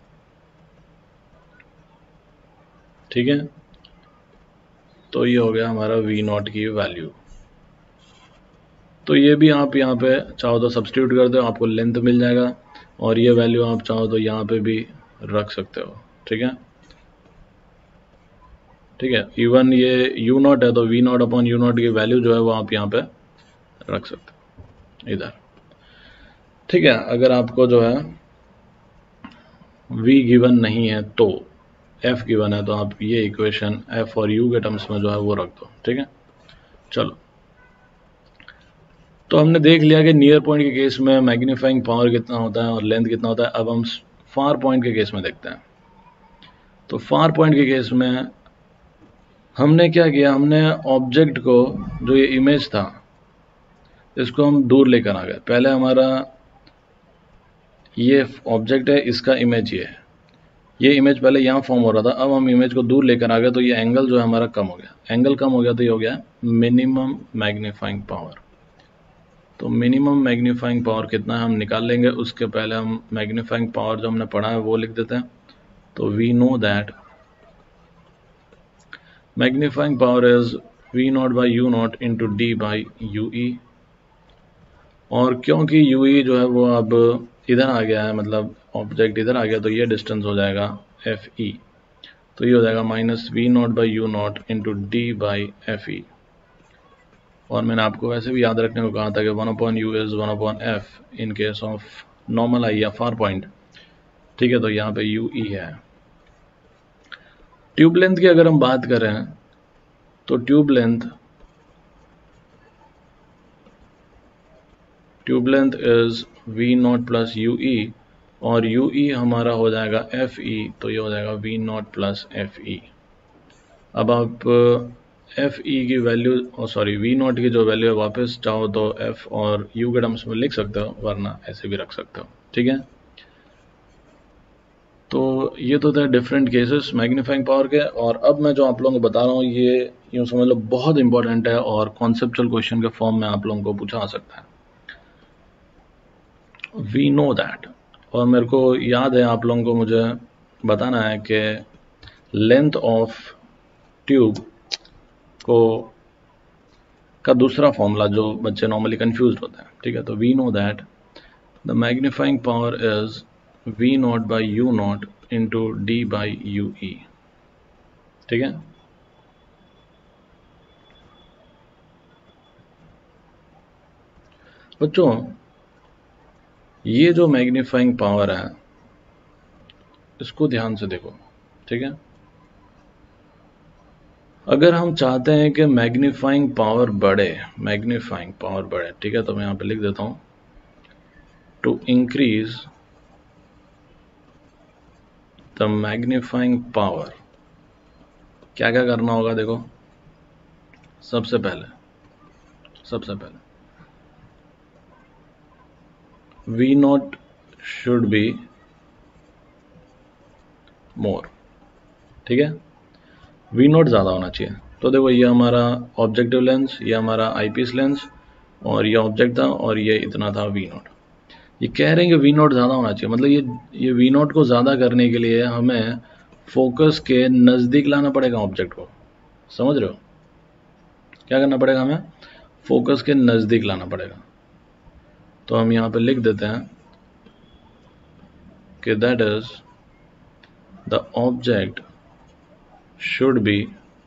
ठीक है, तो ये हो गया हमारा वी नॉट की वैल्यू। तो ये भी आप यहाँ पे चाहो तो सब्स्टिट्यूट कर दो, आपको लेंथ मिल जाएगा, और ये वैल्यू आप चाहो तो यहाँ पे भी रख सकते हो। ठीक है, ठीक है, इवन ये यू नॉट है, तो V naught upon U naught की वैल्यू जो है वो आप यहाँ पे रख सकते हो इधर। ठीक है, अगर आपको जो है v गिवन नहीं है तो f गिवन है, तो आप ये इक्वेशन f और u के टर्म्स में जो है वो रख दो। ठीक है, चलो, तो हमने देख लिया कि नियर पॉइंट के केस में मैग्नीफाइंग पावर कितना होता है और लेंथ कितना होता है। अब हम फार पॉइंट के केस में देखते हैं। तो फार पॉइंट के केस में हमने क्या किया, हमने ऑब्जेक्ट को, जो ये इमेज था, इसको हम दूर लेकर आ गए। पहले हमारा ये ऑब्जेक्ट है, इसका इमेज ये इमेज पहले यहाँ फॉर्म हो रहा था, अब हम इमेज को दूर लेकर आ गए, तो ये एंगल जो है हमारा कम हो गया। एंगल कम हो गया तो ये हो गया मिनिमम मैग्नीफाइंग पावर। तो मिनिमम मैग्नीफाइंग पावर कितना है हम निकाल लेंगे, उसके पहले हम मैग्नीफाइंग पावर जो हमने पढ़ा है वो लिख देते हैं। तो we know that magnifying power is V not by U not into D by U E. और क्योंकि यू ई जो है वो अब इधर आ गया है, मतलब ऑब्जेक्ट इधर आ गया, तो ये डिस्टेंस हो जाएगा एफ ई। तो ये हो जाएगा minus V not by U not into D by F E. और मैंने आपको वैसे भी याद रखने को कहा था कि 1/u is 1/f in case of normal eye या फार पॉइंट। ठीक है, तो यहाँ पे यू ई है। ट्यूब लेंथ की अगर हम बात करें तो tube length is V not plus U E, और यू ई हमारा हो जाएगा एफ ई, तो ये हो जाएगा V not plus F E. अब आप एफ ई की वैल्यू, सॉरी वी नॉट की जो वैल्यू है, वापस चाहो तो एफ और यू के टर्म्स में लिख सकते हो, वरना ऐसे भी रख सकते हो। ठीक है, तो ये तो थे डिफरेंट केसेस मैग्नीफाइंग पावर के। और अब मैं जो आप लोगों को बता रहा हूँ ये यूँ समझ लो बहुत इंपॉर्टेंट है, और कॉन्सेप्चुअल क्वेश्चन के फॉर्म में आप लोगों को पूछा आ सकता है। वी नो दैट, और मेरे को याद है आप लोगों को मुझे बताना है कि लेंथ ऑफ ट्यूब को का दूसरा फॉर्मूला जो बच्चे नॉर्मली कंफ्यूज होते हैं। ठीक है, तो we know that the magnifying power is V not by U not into D by U E. ठीक है, बच्चों ये जो मैग्नीफाइंग पावर है इसको ध्यान से देखो। ठीक है, अगर हम चाहते हैं कि मैग्नीफाइंग पावर बढ़े, ठीक है, तो मैं यहाँ पे लिख देता हूँ, to increase the magnifying power, क्या क्या करना होगा देखो। सबसे पहले V nought should be more, ठीक है, वी नॉट ज़्यादा होना चाहिए। तो देखो ये हमारा ऑब्जेक्टिव लेंस, ये हमारा आईपीस लेंस, और ये ऑब्जेक्ट था और ये इतना था वी नॉट। ये कह रहे हैं कि वी नॉट ज़्यादा होना चाहिए, मतलब ये वी नॉट को ज़्यादा करने के लिए हमें फोकस के नज़दीक लाना पड़ेगा ऑब्जेक्ट को, समझ रहे हो? क्या करना पड़ेगा, हमें फोकस के नज़दीक लाना पड़ेगा। तो हम यहाँ पे लिख देते हैं कि that is the object should be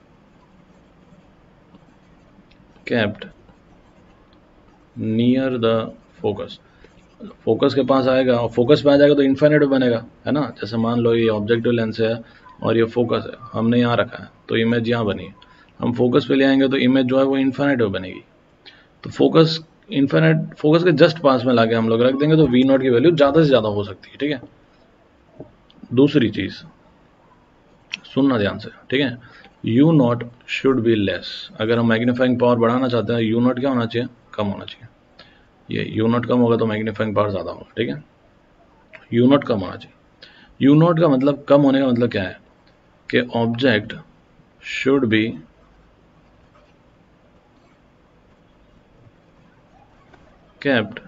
kept near the focus. Focus के पास आएगा और फोकस पे आ जाएगा तो इन्फाइनाइट बनेगा, है ना। जैसे मान लो ये ऑब्जेक्टिव लेंस है और ये फोकस है, हमने यहाँ रखा है तो इमेज यहाँ बनी, हम फोकस पे ले आएंगे तो इमेज जो है वो इन्फाइनाइट बनेगी। तो फोकस इन्फाइनाइट, फोकस के जस्ट पास में लाके हम लोग रख देंगे तो वी नॉट की वैल्यू ज़्यादा से ज़्यादा हो सकती है, ठीक है। दूसरी चीज़ सुनना ध्यान से, ठीक है, U nought should be less. अगर हम मैग्नीफाइंग पावर बढ़ाना चाहते हैं, यू नॉट क्या होना चाहिए, कम होना चाहिए। ये यू नॉट कम होगा तो मैग्नीफाइंग पावर ज़्यादा होगा, ठीक है। यू नॉट कम होना चाहिए। यू नॉट का मतलब, कम होने का मतलब क्या है कि object should be kept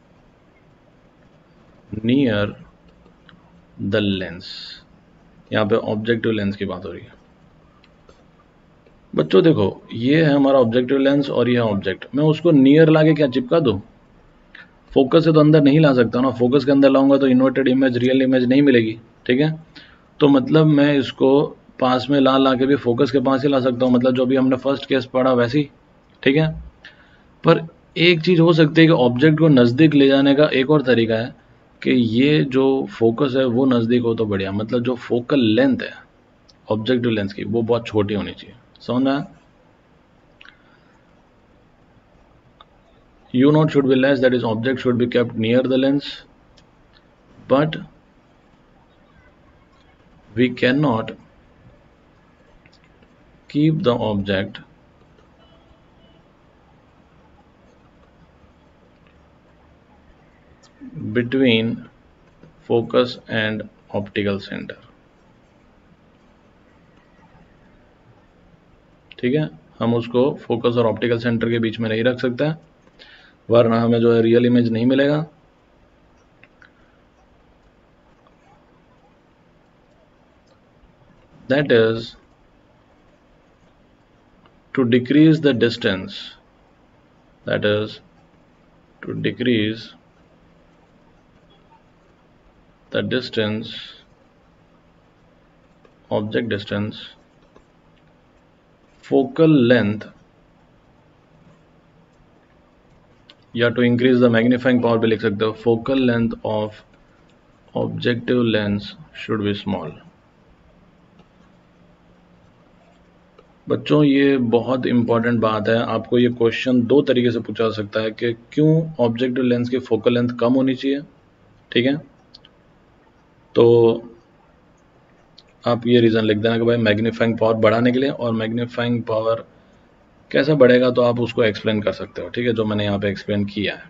near the lens. यहाँ पे ऑब्जेक्टिव लेंस की बात हो रही है बच्चों। देखो ये है हमारा ऑब्जेक्टिव लेंस और ये है ऑब्जेक्ट, मैं उसको नियर लाके क्या चिपका दूँ? फोकस से तो अंदर नहीं ला सकता ना, फोकस के अंदर लाऊंगा तो इन्वर्टेड इमेज, रियल इमेज नहीं मिलेगी, ठीक है। तो मतलब मैं इसको पास में ला के भी फोकस के पास ही ला सकता हूँ, मतलब जो भी हमने फर्स्ट केस पढ़ा वैसे ही, ठीक है। पर एक चीज़ हो सकती है कि ऑब्जेक्ट को नज़दीक ले जाने का एक और तरीका है कि ये जो फोकस है वो नज़दीक हो तो बढ़िया, मतलब जो फोकल लेंथ है ऑब्जेक्टिव लेंस की वो बहुत छोटी होनी चाहिए, समझ में आया? U naught should be less, that is object should be kept near the lens, but we cannot keep the object between focus and optical center, ठीक है। हम उसको फोकस और ऑप्टिकल सेंटर के बीच में नहीं रख सकते, वरना हमें जो है रियल इमेज नहीं मिलेगा। That is to decrease the distance, that is to decrease the distance, object distance, focal length, या to increase the magnifying power भी लिख सकते हो, focal length of objective lens should be small। बच्चों ये बहुत इंपॉर्टेंट बात है, आपको ये क्वेश्चन दो तरीके से पूछा जा सकता है कि क्यों ऑब्जेक्टिव लेंस की फोकल लेंथ कम होनी चाहिए, ठीक है। तो आप ये रीज़न लिख देना कि भाई मैग्नीफाइंग पावर बढ़ाने के लिए, और मैग्नीफाइंग पावर कैसे बढ़ेगा तो आप उसको एक्सप्लेन कर सकते हो, ठीक है, जो मैंने यहाँ पे एक्सप्लेन किया है।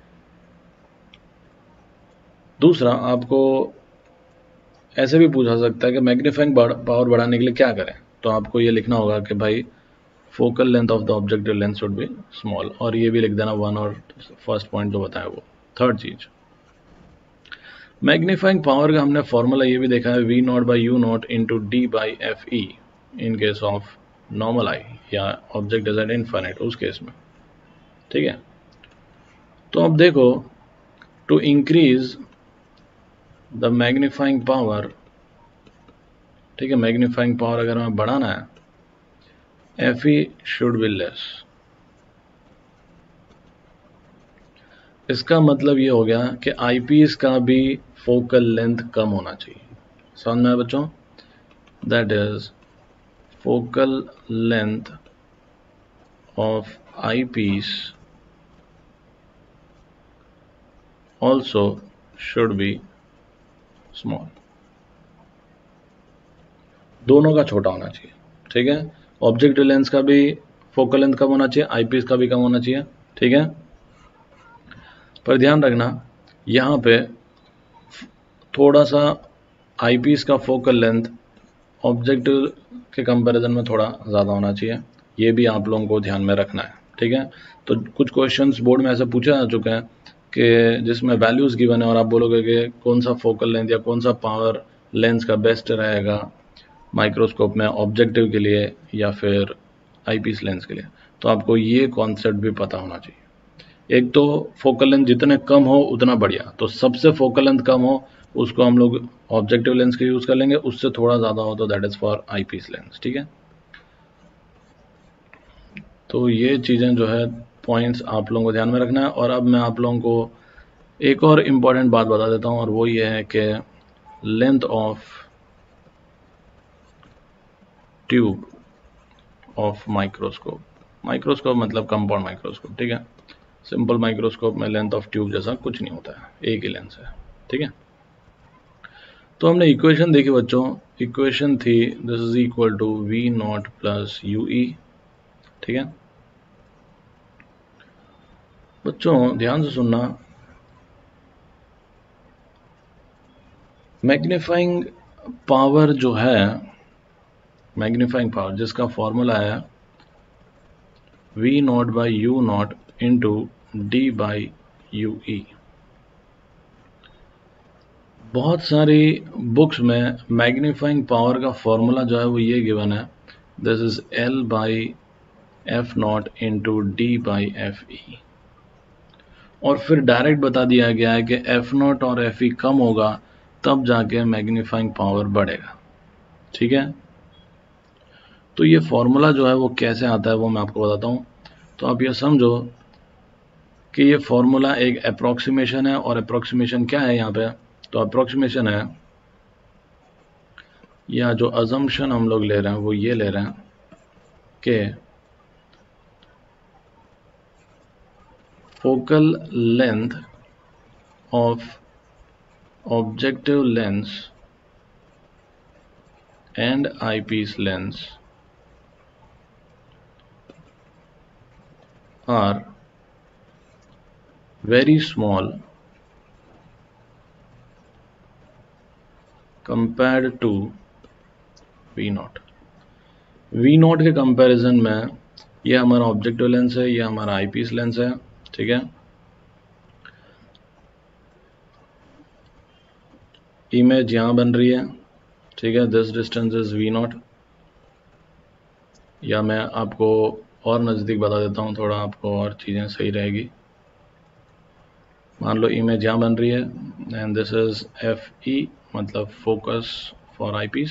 दूसरा, आपको ऐसे भी पूछा सकता है कि मैग्नीफाइंग पावर बढ़ाने के लिए क्या करें, तो आपको ये लिखना होगा कि भाई focal length of the objective lens should be small, और ये भी लिख देना वन, और फर्स्ट पॉइंट जो बताया वो। थर्ड चीज, मैग्नीफाइंग पावर का हमने फॉर्मूला ये भी देखा है, V not by U not into D by F E in case of normal eye या ऑब्जेक्ट इज एट इनफाइनाइट, उस केस में, ठीक है। तो अब देखो, to increase the magnifying power, ठीक है, मैग्नीफाइंग पावर अगर हमें बढ़ाना है, F E should be less. इसका मतलब ये हो गया कि आईपीएस का भी फोकल लेंथ कम होना चाहिए, समझ में आया बच्चों? That is focal length of eyepiece also should be small। दोनों का छोटा होना चाहिए, ठीक है। ऑब्जेक्टिव लेंस का भी फोकल लेंथ कम होना चाहिए, आईपीस का भी कम होना चाहिए, ठीक है। पर ध्यान रखना यहाँ पे थोड़ा सा आईपीस का फोकल लेंथ ऑब्जेक्टिव के कंपैरिजन में थोड़ा ज़्यादा होना चाहिए, ये भी आप लोगों को ध्यान में रखना है, ठीक है। तो कुछ क्वेश्चंस बोर्ड में ऐसे पूछे जा चुके हैं कि जिसमें वैल्यूज़ गिवन है और आप बोलोगे कि कौन सा फोकल लेंथ या कौन सा पावर लेंस का बेस्ट रहेगा माइक्रोस्कोप में ऑब्जेक्टिव के लिए या फिर आईपीस लेंस के लिए, तो आपको ये कॉन्सेप्ट भी पता होना चाहिए। एक तो फोकल लेंथ जितने कम हो उतना बढ़िया, तो सबसे फोकल लेंथ कम हो उसको हम लोग ऑब्जेक्टिव लेंस के यूज़ कर लेंगे, उससे थोड़ा ज़्यादा हो तो that is for eyepiece lens, ठीक है। तो ये चीज़ें जो है पॉइंट्स आप लोगों को ध्यान में रखना है। और अब मैं आप लोगों को एक और इम्पॉर्टेंट बात बता देता हूँ, और वो ये है कि length of tube of microscope, microscope मतलब कंपाउंड माइक्रोस्कोप, ठीक है। सिंपल माइक्रोस्कोप में लेंथ ऑफ ट्यूब जैसा कुछ नहीं होता है, एक ही लेंस है, ठीक है। तो हमने इक्वेशन देखी बच्चों, इक्वेशन थी this is equal to V not plus U E, ठीक है। बच्चों ध्यान से सुनना, मैग्नीफाइंग पावर जो है, मैग्नीफाइंग पावर जिसका फॉर्मूला है V not by U not into D by U E. बहुत सारी बुक्स में मैग्नीफाइंग पावर का फॉर्मूला जो है वो ये गिवन है, this is L by F not into D by F E, और फिर डायरेक्ट बता दिया गया है कि एफ नॉट और एफ ई कम होगा तब जाके मैग्नीफाइंग पावर बढ़ेगा, ठीक है। तो ये फॉर्मूला जो है वो कैसे आता है वो मैं आपको बताता हूँ। तो आप ये समझो कि ये फॉर्मूला एक अप्रोक्सीमेशन है, और अप्रोक्सीमेशन क्या है यहाँ पे, तो अप्रोक्सीमेशन है या जो अजम्पशन हम लोग ले रहे हैं वो ये ले रहे हैं कि focal length of objective lens and eyepiece lens are very small compared to V nought. V nought के कंपैरिजन में ये हमारा ऑब्जेक्टिव लेंस है, ये हमारा आईपीस लेंस है, ठीक है। इमेज यहाँ बन रही है, ठीक है, this distance is V nought, या मैं आपको और नज़दीक बता देता हूँ थोड़ा, आपको और चीज़ें सही रहेगी। मान लो इमेज यहाँ बन रही है and this is F E मतलब फोकस फॉर आईपीस,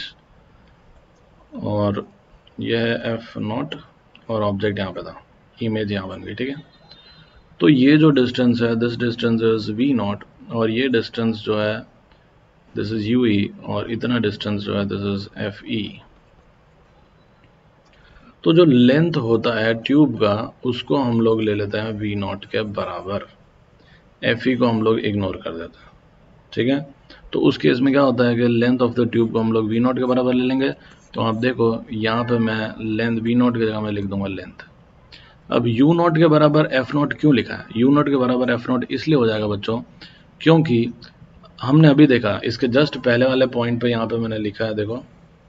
और यह है एफ नॉट और ऑब्जेक्ट यहाँ पे था, इमेज यहाँ बन गई, ठीक है। तो ये जो डिस्टेंस है this distance is V nought, और ये डिस्टेंस जो है दिस इज यू ई, और इतना डिस्टेंस जो है दिस इज एफ ई। तो जो लेंथ होता है ट्यूब का उसको हम लोग ले लेते हैं वी नॉट के बराबर, एफ ई को हम लोग इग्नोर कर देते हैं, ठीक है। तो उस केस में क्या होता है कि लेंथ ऑफ द ट्यूब को हम लोग वी नॉट के बराबर ले लेंगे। तो आप देखो यहाँ पे मैं लेंथ वी नॉट की जगह में लिख दूंगा लेंथ। अब यू नॉट के बराबर एफ नॉट क्यों लिखा है, यू नॉट के बराबर एफ नॉट इसलिए हो जाएगा बच्चों क्योंकि हमने अभी देखा इसके जस्ट पहले वाले पॉइंट पे यहाँ पे मैंने लिखा है, देखो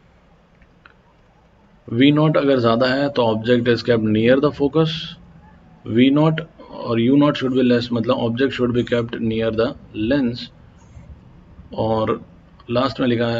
वी नॉट अगर ज़्यादा है तो object is kept near the focus, V nought और U nought should be less मतलब object should be kept near the lens. और लास्ट में लिखा है,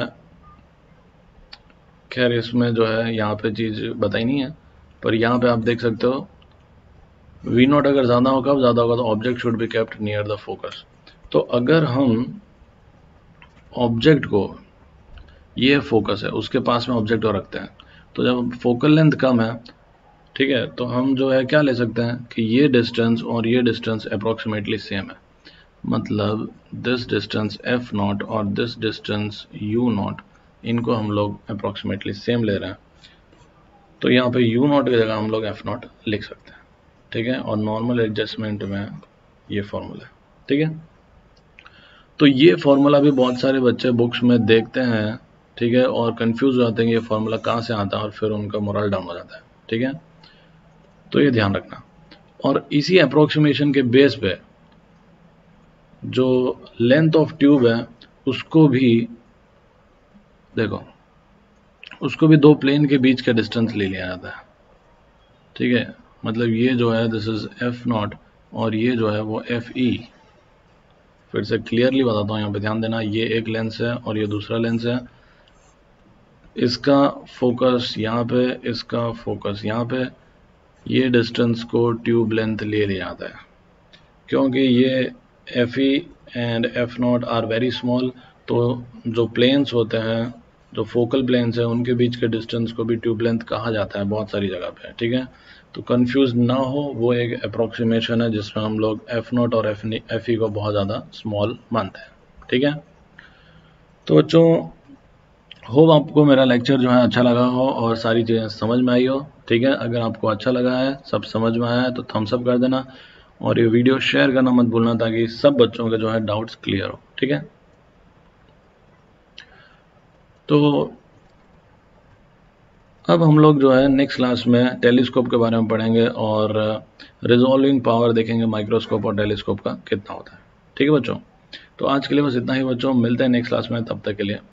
खैर इसमें जो है यहाँ पे चीज़ बताई नहीं है, पर यहाँ पे आप देख सकते हो वी नॉट अगर ज़्यादा होगा, कब ज़्यादा होगा तो object should be kept near the focus. तो अगर हम ऑब्जेक्ट को, ये फोकस है उसके पास में ऑब्जेक्ट को रखते हैं, तो जब फोकल लेंथ कम है, ठीक है, तो हम जो है क्या ले सकते हैं कि ये डिस्टेंस और ये डिस्टेंस अप्रोक्सीमेटली सेम है, मतलब दिस डिस्टेंस एफ नॉट और दिस डिस्टेंस यू नॉट, इनको हम लोग अप्रोक्सीमेटली सेम ले रहे हैं। तो यहाँ पे यू नॉट की जगह हम लोग एफ नॉट लिख सकते हैं, ठीक है। और नॉर्मल एडजस्टमेंट में ये फॉर्मूला है, ठीक है। तो ये फॉर्मूला भी बहुत सारे बच्चे बुक्स में देखते हैं ठीक है, और कंफ्यूज हो जाते हैं ये फार्मूला कहाँ से आता है और फिर उनका मोरल डाउन हो जाता है। ठीक है, तो ये ध्यान रखना। और इसी अप्रोक्सीमेशन के बेस पे जो लेंथ ऑफ ट्यूब है उसको भी देखो, उसको भी दो प्लेन के बीच का डिस्टेंस ले लिया जाता है। ठीक है, मतलब ये जो है दिस इज F0 और ये जो है वो FE। फिर से क्लियरली बताता हूँ, यहाँ पे ध्यान देना, ये एक लेंस है और ये दूसरा लेंस है। इसका फोकस यहाँ पे, इसका फोकस यहाँ पे। ये डिस्टेंस को ट्यूब लेंथ ले लिया जाता है, क्योंकि ये FE and F0 are very small. तो जो प्लेन्स होते हैं, जो फोकल प्लेन्स हैं, उनके बीच के डिस्टेंस को भी ट्यूब लेंथ कहा जाता है बहुत सारी जगह पे। ठीक है, तो कंफ्यूज ना हो, वो एक अप्रोक्सीमेशन है जिसमें हम लोग F0 और FE को बहुत ज़्यादा स्मॉल मानते हैं। ठीक है, तो बच्चों होप आपको मेरा लेक्चर जो है अच्छा लगा हो और सारी चीज़ें समझ में आई हो। ठीक है, अगर आपको अच्छा लगा है, सब समझ में आया है, तो थम्स अप कर देना और ये वीडियो शेयर करना मत भूलना, ताकि सब बच्चों के जो है डाउट्स क्लियर हो। ठीक है, तो अब हम लोग जो है नेक्स्ट क्लास में टेलीस्कोप के बारे में पढ़ेंगे और रिजॉल्विंग पावर देखेंगे माइक्रोस्कोप और टेलीस्कोप का कितना होता है। ठीक है बच्चों, तो आज के लिए बस इतना ही बच्चों, मिलते हैं नेक्स्ट क्लास में, तब तक के लिए